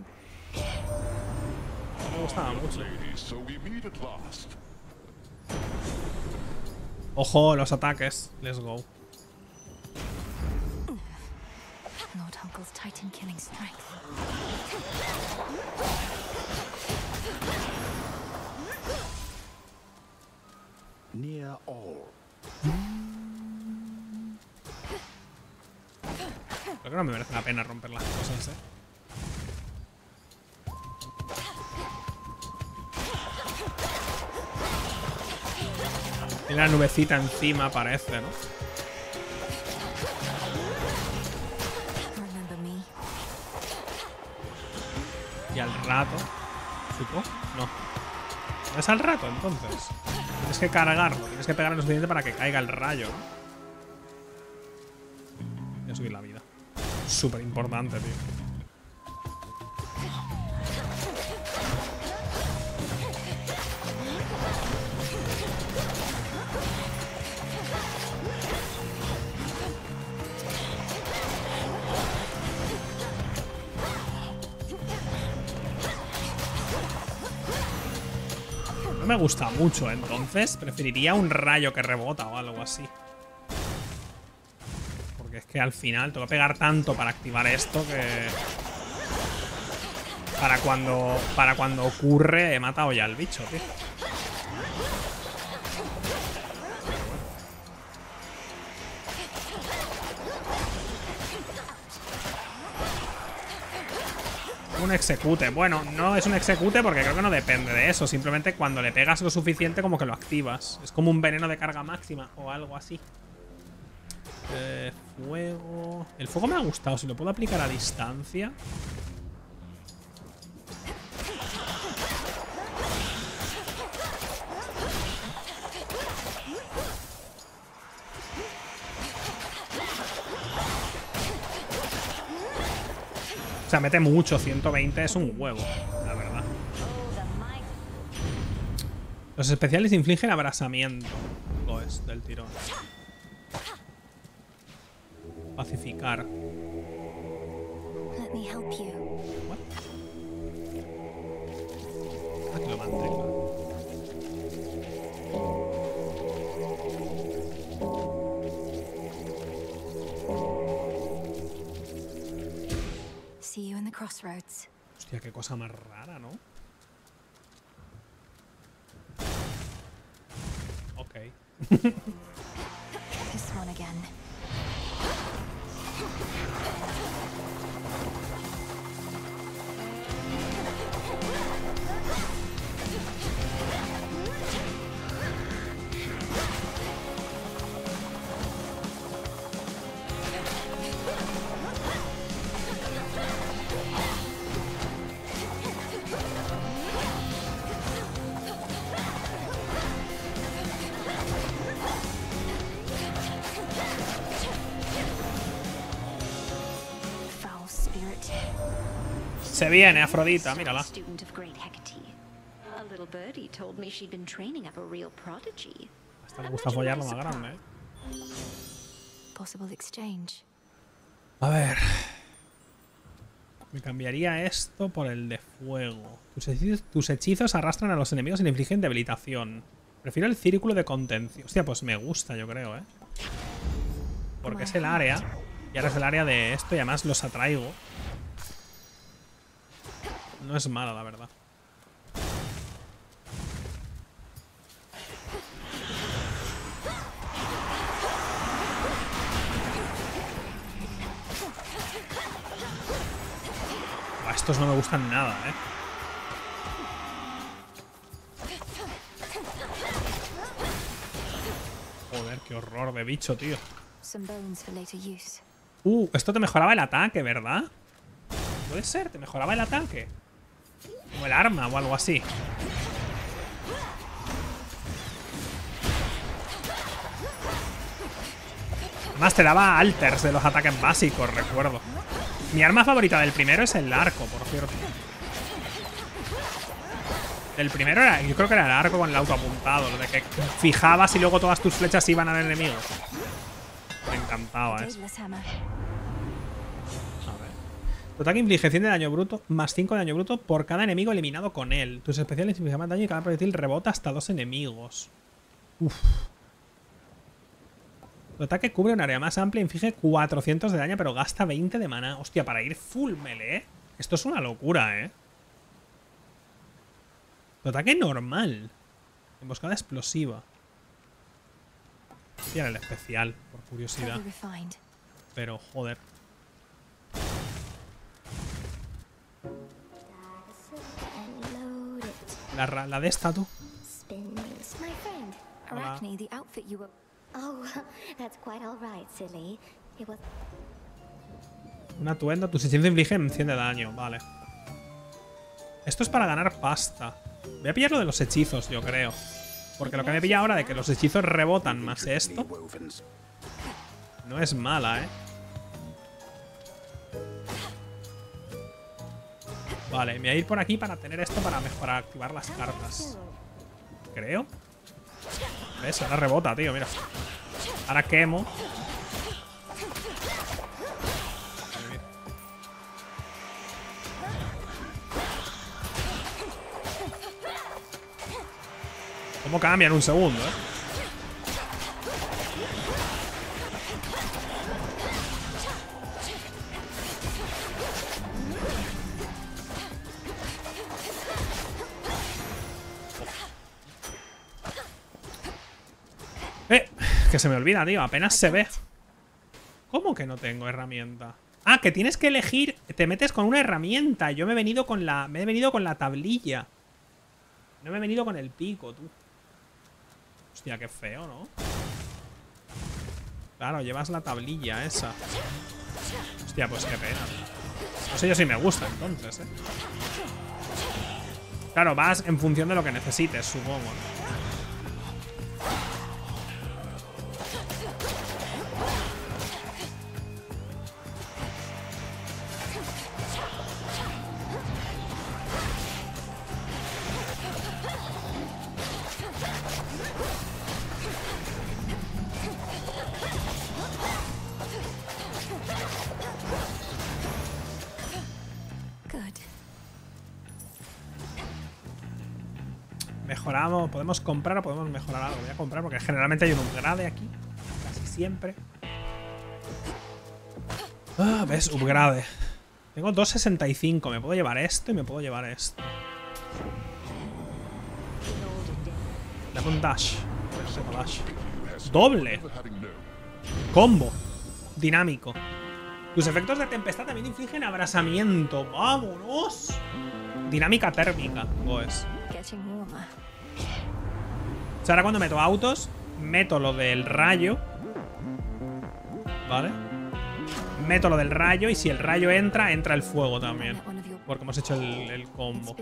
Me gustaba mucho. So we meet at last. Ojo, los ataques. Let's go. Lord Hunkle's Titan killing strength. Near all. Creo que no me merece la pena romper las cosas, eh. Tiene la nubecita encima, parece, ¿no? Remember me. Y al rato. ¿Supo? No. ¿No es al rato, entonces? Tienes que cargarlo, tienes que pegar lo suficiente para que caiga el rayo, ¿no? Voy a subir la vida. Súper importante, tío. No me gusta mucho, entonces preferiría un rayo que rebota o algo así. Porque es que al final tengo que pegar tanto para activar esto que... Para cuando, para cuando ocurre he matado ya al bicho, tío. Un execute. Bueno, no es un execute porque creo que no depende de eso. Simplemente cuando le pegas lo suficiente como que lo activas. Es como un veneno de carga máxima o algo así. Eh, fuego... El fuego me ha gustado. Si lo puedo aplicar a distancia... O sea, mete mucho, ciento veinte es un huevo, la verdad. Los especiales infligen abrasamiento. Lo es, del tirón. Pacificar. Let me help you. What? Ah, que lo mantenga. See you in the crossroads. Hostia, qué cosa más rara, ¿no? Ok. This one again. Foul spirit. Se viene, Afrodita, mírala. Student of great Hecate. A little birdie told me she'd been training up a real prodigy. Hasta le gusta follar lo más grande, ¿eh? Possible exchange. A ver. Me cambiaría esto por el de fuego. Tus hechizos, tus hechizos arrastran a los enemigos y le infligen debilitación. Prefiero el círculo de contención. Hostia, pues me gusta, yo creo, ¿eh? Porque es el área. Y ahora es el área de esto y además los atraigo. No es mala, la verdad. Buah, estos no me gustan nada, ¿eh? Joder, qué horror de bicho, tío. Some bones for later use. Uh, esto te mejoraba el ataque, ¿verdad? Puede ser, te mejoraba el ataque. Como el arma o algo así. Además te daba alters de los ataques básicos, recuerdo. Mi arma favorita del primero es el arco, por cierto. El primero era, yo creo que era el arco con el auto-apuntado, lo de que fijabas y luego todas tus flechas iban al enemigo. Me encantaba, ¿eh? Tu ataque inflige cien de daño bruto más cinco de daño bruto por cada enemigo eliminado con él. Tus especiales infligen más daño y cada proyectil rebota hasta dos enemigos. Uf. Tu ataque cubre un área más amplia e inflige cuatrocientos de daño, pero gasta veinte de mana. Hostia, para ir full melee. Esto es una locura, ¿eh? Tu ataque normal. Emboscada explosiva. Hostia, el especial, por curiosidad. Pero, joder. La, la de esta, tú. Hola. Un atuendo, tu sensación inflige cien de daño, vale. Esto es para ganar pasta. Voy a pillar lo de los hechizos, yo creo. Porque lo que me pilla ahora de que los hechizos rebotan más esto no es mala, ¿eh? Vale, me voy a ir por aquí para tener esto para, para activar las cartas. Creo. ¿Ves? Ahora rebota, tío, mira. Ahora quemo. ¿Cómo cambia en un segundo, eh? Eh, que se me olvida, tío. Apenas se ve. ¿Cómo que no tengo herramienta? Ah, que tienes que elegir. Te metes con una herramienta. Yo me he venido con la. Me he venido con la tablilla. No me he venido con el pico, tú. Hostia, qué feo, ¿no? Claro, llevas la tablilla esa. Hostia, pues qué pena. No sé yo si me gusta entonces, ¿eh? Claro, vas en función de lo que necesites, supongo, ¿no? Mejoramos, podemos comprar o podemos mejorar algo. Voy a comprar porque generalmente hay un upgrade aquí. Casi siempre. Ah, ¿ves? Upgrade. Tengo dos sesenta y cinco. Me puedo llevar esto y me puedo llevar esto. Dame un dash. dash. Doble. Combo. Dinámico. Tus efectos de tempestad también infligen abrasamiento. ¡Vámonos! Dinámica térmica. ¿O es? O sea, ahora cuando meto autos, meto lo del rayo. ¿Vale? Meto lo del rayo y si el rayo entra, entra el fuego también. Porque hemos hecho el, el combo.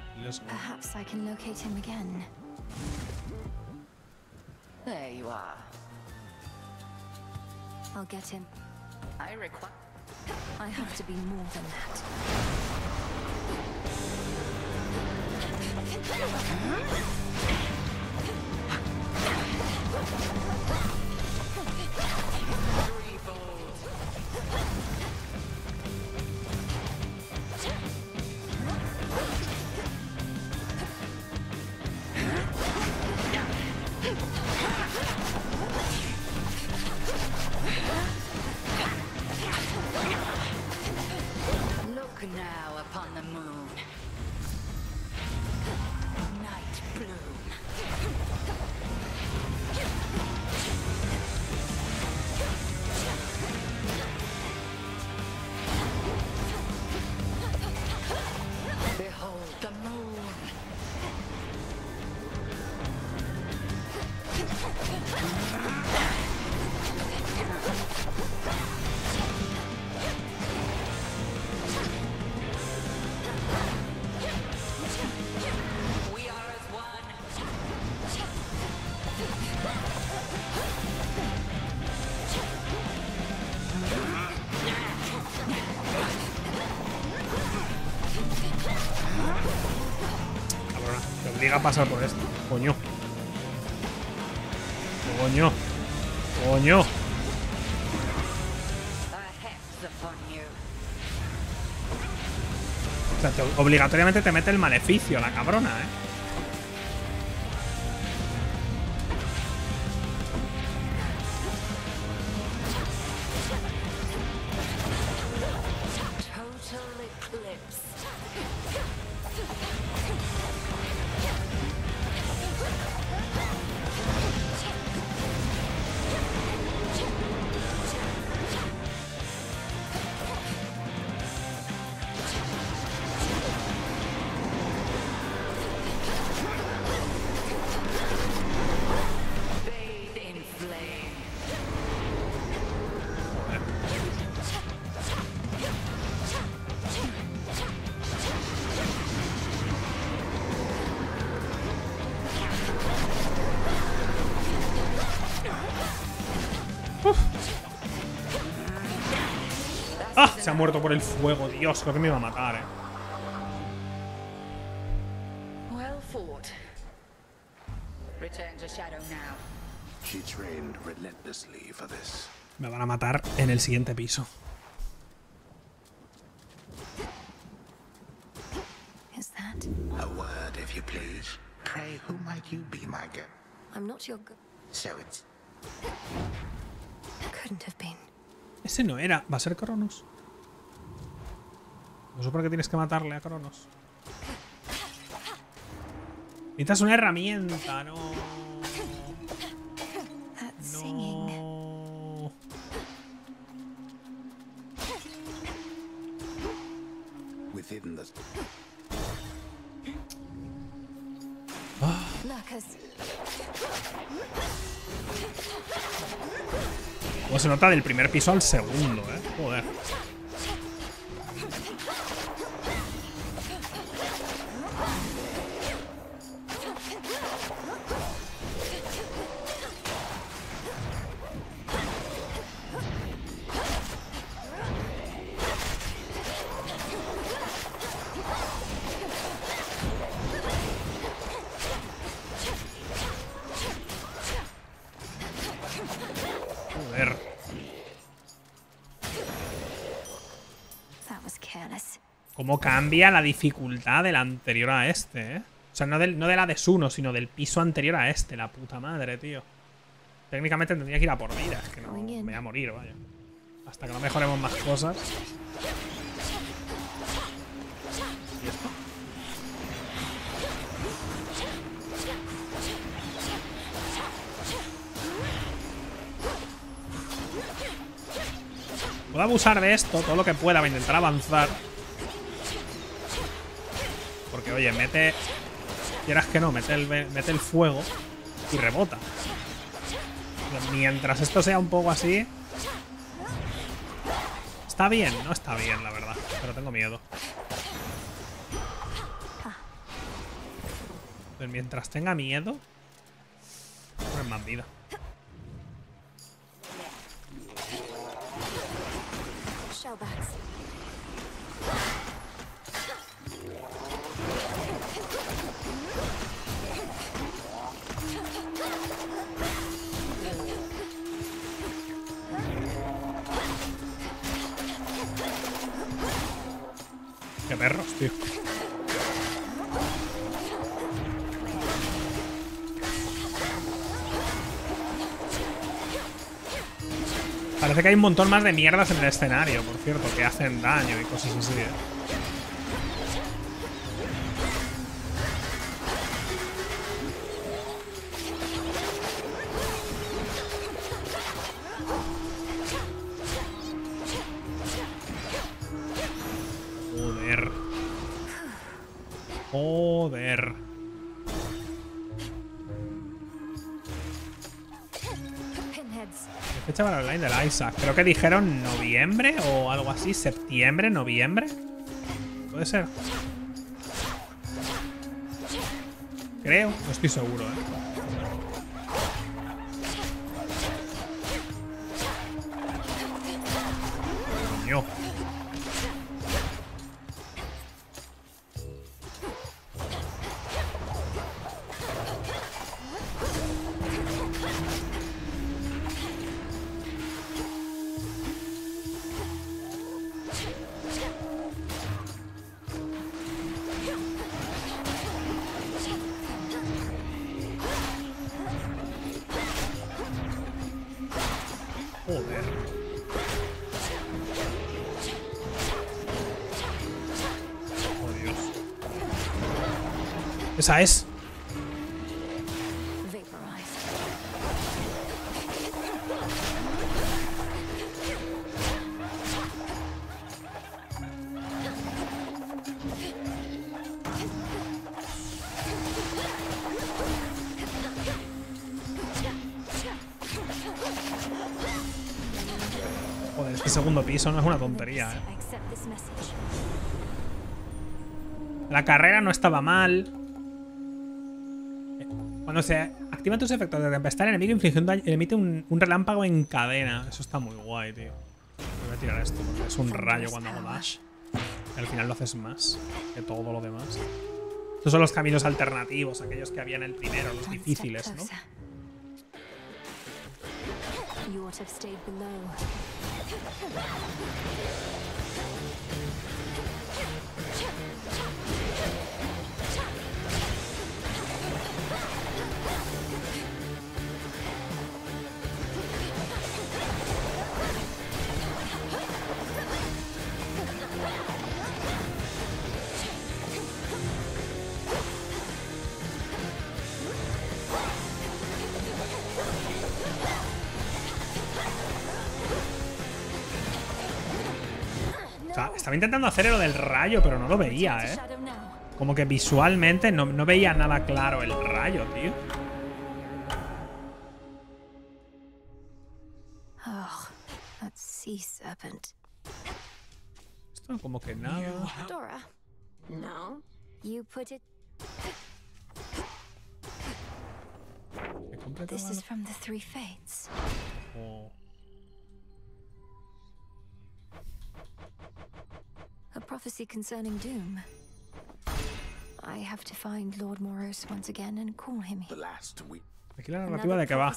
There you are. I'll get him. I require. I have to be more than that. Look now upon the moon. Night bloom. obliga a pasar por esto. Coño. Coño. Coño. O sea, te, obligatoriamente te mete el maleficio, la cabrona, ¿eh? ¡Ah! Se ha muerto por el fuego. Dios, creo que me iba a matar, eh. Well fought. Return to Shadow now. She trained relentlessly for this. Me van a matar en el siguiente piso. Is that? A word, if you please. Pray, who might you be, my girl? I'm not your g- So it's... Couldn't have been. Ese no era. Va a ser Cronos. No sé por qué tienes que matarle a Cronos. Necesitas una herramienta, no. That singing. No. Within the... Lurkers. Pues se nota del primer piso al segundo, eh. Joder. Joder. That was careless. Cómo cambia la dificultad del anterior a este, ¿eh? O sea, no, del, no de la de Suno, sino del piso anterior a este. La puta madre, tío. Técnicamente tendría que ir a por vida. Es que no me voy a morir, vaya. Hasta que no mejoremos más cosas. ¿Y esto? Puedo abusar de esto todo lo que pueda para intentar avanzar. Porque, oye, mete... Quieras que no, mete el, mete el fuego y rebota. Mientras esto sea un poco así... Está bien, no está bien, la verdad. Pero tengo miedo. Pero mientras tenga miedo... Poner más vida. Shellbacks. Qué perros, tío. Parece que hay un montón más de mierdas en el escenario, por cierto, que hacen daño y cosas así, ¿eh? Joder. Joder. Fecha para el online del Isaac. Creo que dijeron noviembre o algo así. Septiembre, noviembre. Puede ser. Creo. No estoy seguro, eh. Coño. Joder. Oh, Dios. Esa es. Joder, este segundo piso no es una tontería, ¿eh? La carrera no estaba mal. Cuando se activan tus efectos de tempestad, el enemigo infligiendo daño, emite un, un relámpago en cadena. Eso está muy guay, tío. Voy a tirar esto porque es un rayo cuando hago dash. Y al final lo haces más que todo lo demás. Estos son los caminos alternativos, aquellos que había en el primero, los difíciles, ¿no? O sea, estaba intentando hacer lo del rayo, pero no lo veía, ¿eh? Como que visualmente no, no veía nada claro el rayo, tío. Esto como que nada. Dora. No. You put it. This is from the Three Fates. Oh. A prophecy concerning doom. I have to find Lord Moros once again and call him here. Aquí la narrativa de que va.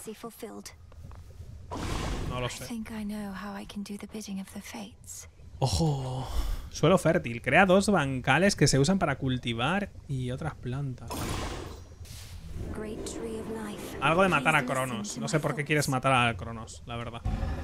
No lo I sé. think I know how I can do the bidding of the Fates. Ojo. Suelo fértil. Crea dos bancales que se usan para cultivar y otras plantas. Great tree of life. Algo de matar a Cronos. No sé por qué quieres matar a Cronos, la verdad.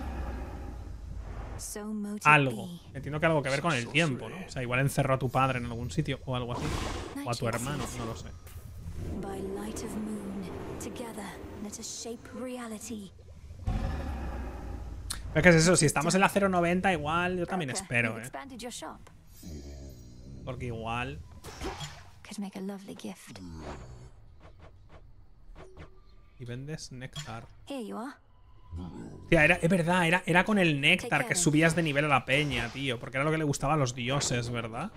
So mote Algo. be. Entiendo que algo que ver con el tiempo, ¿no? O sea, igual encerró a tu padre en algún sitio o algo así. O a tu hermano, no lo sé. By light of moon, together let us shape reality. Pero ¿qué es eso? Si estamos en la cero noventa, igual yo también Broker, espero, you've ¿eh? expanded your shop. Porque igual... Could make a lovely gift. Y vendes néctar. Here you are. Tía, era, es verdad, era, era con el néctar que subías de nivel a la peña, tío. Porque era lo que le gustaba a los dioses, ¿verdad?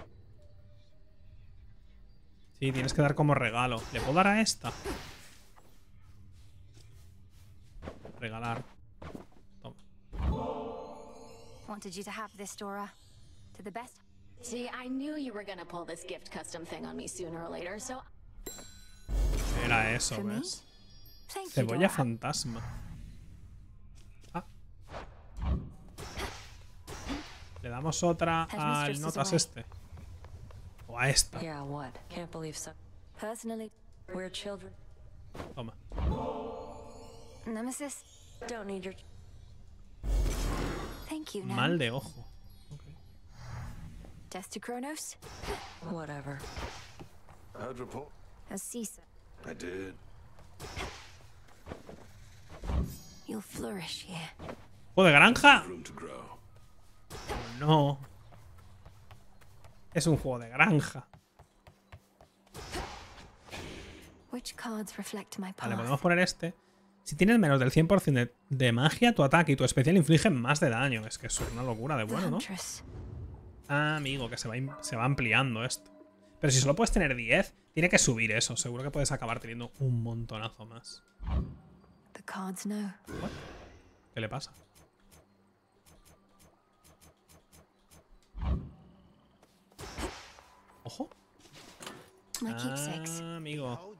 Sí, tienes que dar como regalo. ¿Le puedo dar a esta? Regalar. Toma. Wanted you to have this, Dora. To the best. See, I knew you were gonna pull this gift custom thing on me sooner or later, so... Era eso, For me? ¿ves? Thank you, Cebolla Dora. fantasma. Ah. Le damos otra al notas este. O a esta. Yeah, what? Can't believe so. Personally, We're children. Toma. Nemesis. Don't need your... Thank you, Nan. Mal de ojo. Death to Kronos. Whatever. Heard report? As Caesar. I did. You'll flourish here. ¿Juego de granja? Room to grow. No. Es un juego de granja. Which cards reflect my Vale, path? podemos poner este. Si tienes menos del cien por ciento de, de magia, tu ataque y tu especial infligen más de daño. Es que es una locura de bueno, ¿no? Ah, amigo, que se va, se va ampliando esto. Pero si solo puedes tener diez, tiene que subir eso. Seguro que puedes acabar teniendo un montonazo más. The cards know. ¿What? ¿Qué le pasa? Ojo. Ah, amigo.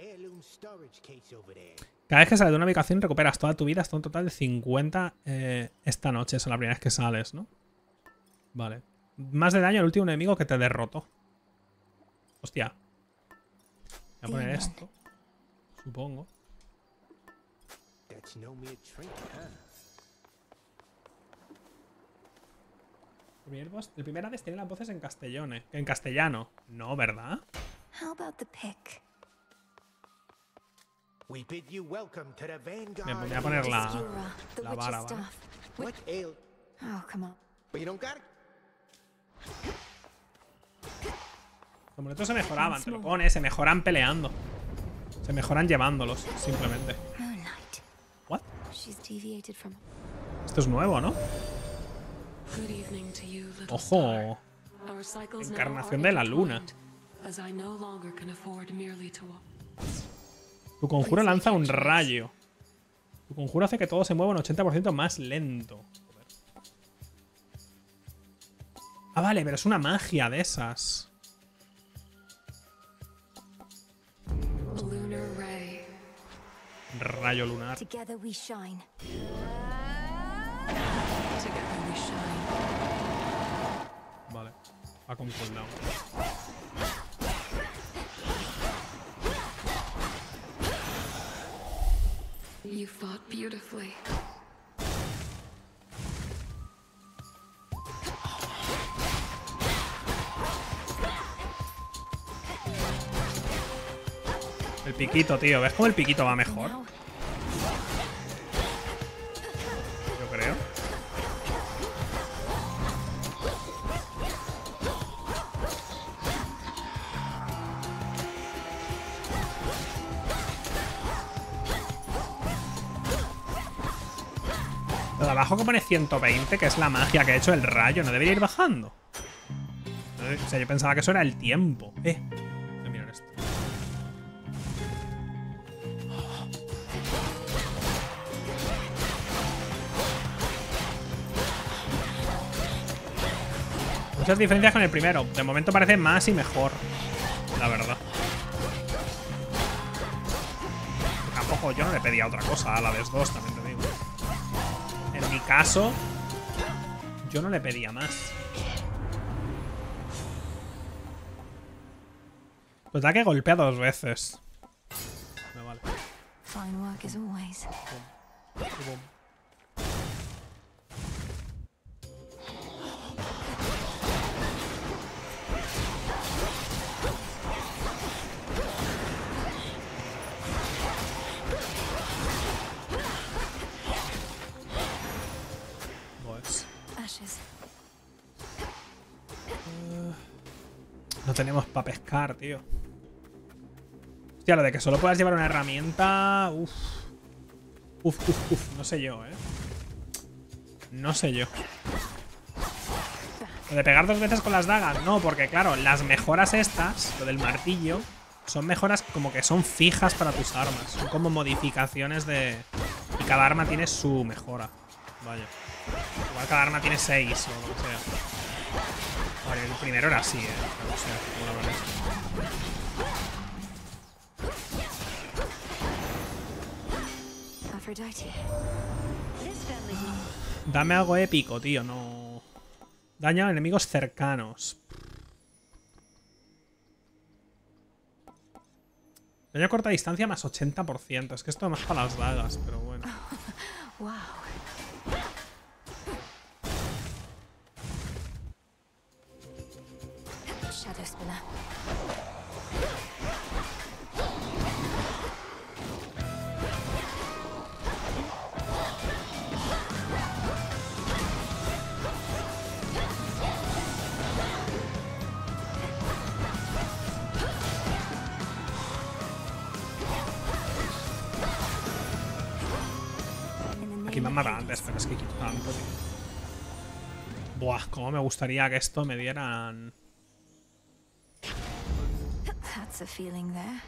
Cada vez que sales de una ubicación recuperas toda tu vida hasta un total de cincuenta eh, esta noche. Es la primera vez que sales, ¿no? Vale. Más de daño al último enemigo que te derrotó. Hostia. Voy a poner esto. Supongo. primer boss, el primer Hades tiene las voces en castellano, en castellano. No, ¿verdad? How about the pick? We bid you welcome to the Vanguard. Me voy a poner la, Obscura, the la witch's vara, ¿vale? staff. What ail? Oh, come on. But you don't got it? Los amuletos se mejoraban, te lo pones, se mejoran peleando. Se mejoran llevándolos, simplemente. Moonlight. What? She's deviated from. Esto es nuevo, ¿no? Good evening to you, little Ojo. star. Our cycles now Encarnación are de la luna. intertwined, as I no longer can afford merely to walk. Tu conjuro lanza un rayo. Tu conjuro hace que todo se mueva un ochenta por ciento más lento. Joder. Ah, vale, pero es una magia de esas. Lunar ray. Rayo lunar. Together we shine. Together we shine. Vale. Va con cooldown. You fought beautifully. El piquito, tío. ¿Ves cómo el piquito va mejor? Yo creo. Lo de abajo que pone ciento veinte, que es la magia que ha hecho el rayo, ¿no debería ir bajando? O sea, yo pensaba que eso era el tiempo. Eh. Voy a mirar esto. Muchas diferencias con el primero. De momento parece más y mejor, la verdad. Tampoco yo no le pedía otra cosa a la Hades dos, también te digo. En mi caso, yo no le pedía más. Pues da que golpea dos veces. Me vale. Fine work as always. Bum. Bum. No tenemos para pescar, tío. Hostia, lo de que solo puedas llevar una herramienta... Uf. Uf, uf, uf. No sé yo, ¿eh? No sé yo. Lo de pegar dos veces con las dagas, no, porque claro, las mejoras estas, lo del martillo, son mejoras como que son fijas para tus armas. Son como modificaciones de... Y cada arma tiene su mejora. Vaya. Igual cada arma tiene seis o lo que sea. Vale, el primero era así, eh. No sé, como la verdad. Dame algo épico, tío, no. Daño a enemigos cercanos. Daño a corta distancia más ochenta por ciento. Es que esto es más para las dagas, pero bueno. Wow. Shadow Spinner. Aquí me han matado antes, pero es que quito tanto, tío. Buah, cómo me gustaría que esto me dieran... That's a feeling there.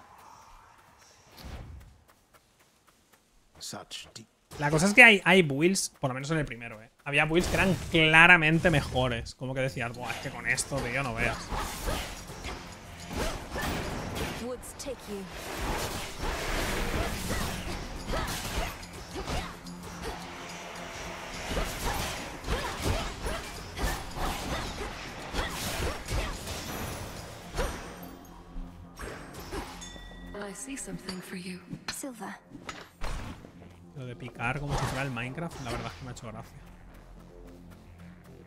La cosa es que hay, hay builds, por lo menos en el primero, eh. Había builds que eran claramente mejores. Como que decías, buah, es que con esto, tío, no veas. Woods take you. I see something for you. Silver. Lo de picar como si fuera el Minecraft, la verdad es que me ha hecho gracia.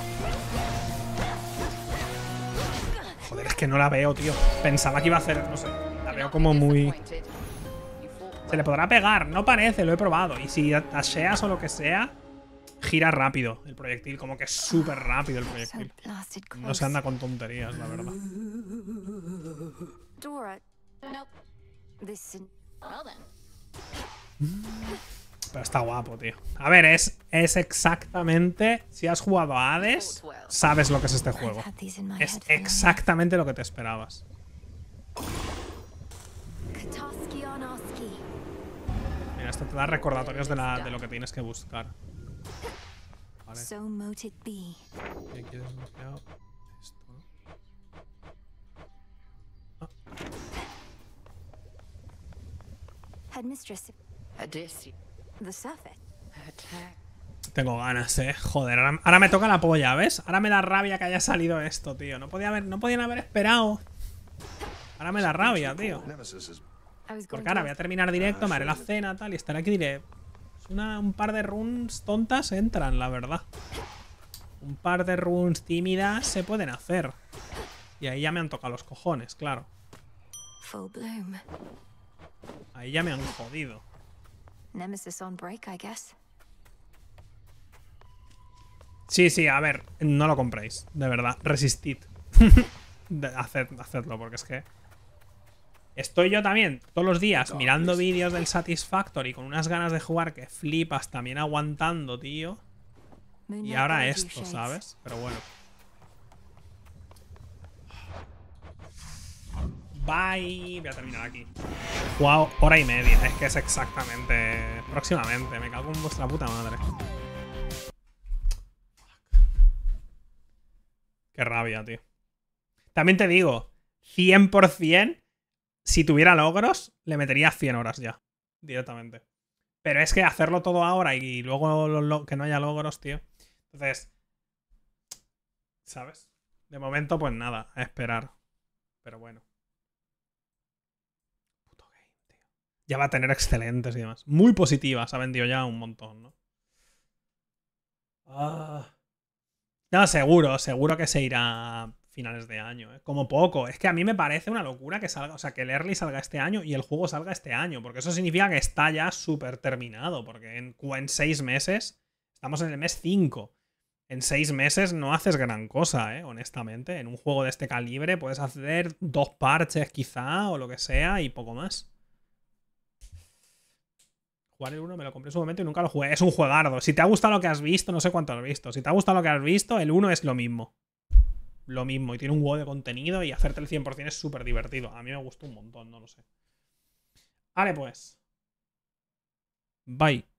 que no la veo, tío. Pensaba que iba a hacer, no sé. La veo como muy... Se le podrá pegar, no parece, lo he probado. Y si asheas o lo que sea, gira rápido el proyectil, como que es súper rápido el proyectil. No se anda con tonterías, la verdad. Dora. Nope. This. Well then. Pero está guapo, tío. A ver, es, es exactamente... Si has jugado a Hades, sabes lo que es este juego. Es exactamente lo que te esperabas. Mira, esto te da recordatorios de, la, de lo que tienes que buscar. Vale. ¿Qué quieres bloquear? Esto, ¿no? Ah. Headmistress. The surface. Tengo ganas, eh. Joder, ahora, ahora me toca la polla, ¿ves? Ahora me da rabia que haya salido esto, tío. No podía haber, no podían haber esperado. Ahora me da rabia, tío. Porque ahora voy a terminar directo, me haré la cena, tal, y estaré aquí y diré... Una, un par de runes tontas entran, la verdad. Un par de runes tímidas se pueden hacer. Y ahí ya me han tocado los cojones, claro. Full bloom. Ahí ya me han jodido. Nemesis on break, I guess. Sí, sí, a ver, no lo compréis, de verdad. Resistid. Haced, hacedlo, porque es que... Estoy yo también todos los días mirando vídeos del Satisfactory con unas ganas de jugar que flipas, también aguantando, tío. Y ahora esto, ¿sabes? Pero bueno. Bye. Voy a terminar aquí. He jugado hora y media. Es que es exactamente... Próximamente. Me cago en vuestra puta madre. Qué rabia, tío. También te digo, cien por cien... Si tuviera logros, le metería cien horas ya. Directamente. Pero es que hacerlo todo ahora y luego lo, lo, que no haya logros, tío. Entonces... ¿Sabes? De momento, pues nada, a esperar. Pero bueno. Puto game, tío. Ya va a tener excelentes y demás. Muy positivas, ha vendido ya un montón, ¿no? Ah. No, seguro, seguro que se irá a finales de año, ¿eh? Como poco. Es que a mí me parece una locura que salga, o sea, que el early salga este año y el juego salga este año, porque eso significa que está ya súper terminado, porque en, en seis meses, estamos en el mes cinco, en seis meses no haces gran cosa, ¿eh? Honestamente, en un juego de este calibre puedes hacer dos parches quizá, o lo que sea, y poco más. Jugar el uno me lo compré en su momento y nunca lo jugué. Es un juegardo. Si te ha gustado lo que has visto, no sé cuánto has visto. Si te ha gustado lo que has visto, el uno es lo mismo. Lo mismo. Y tiene un huevo de contenido y hacerte el cien por cien es súper divertido. A mí me gustó un montón, no lo sé. Vale, pues. Bye.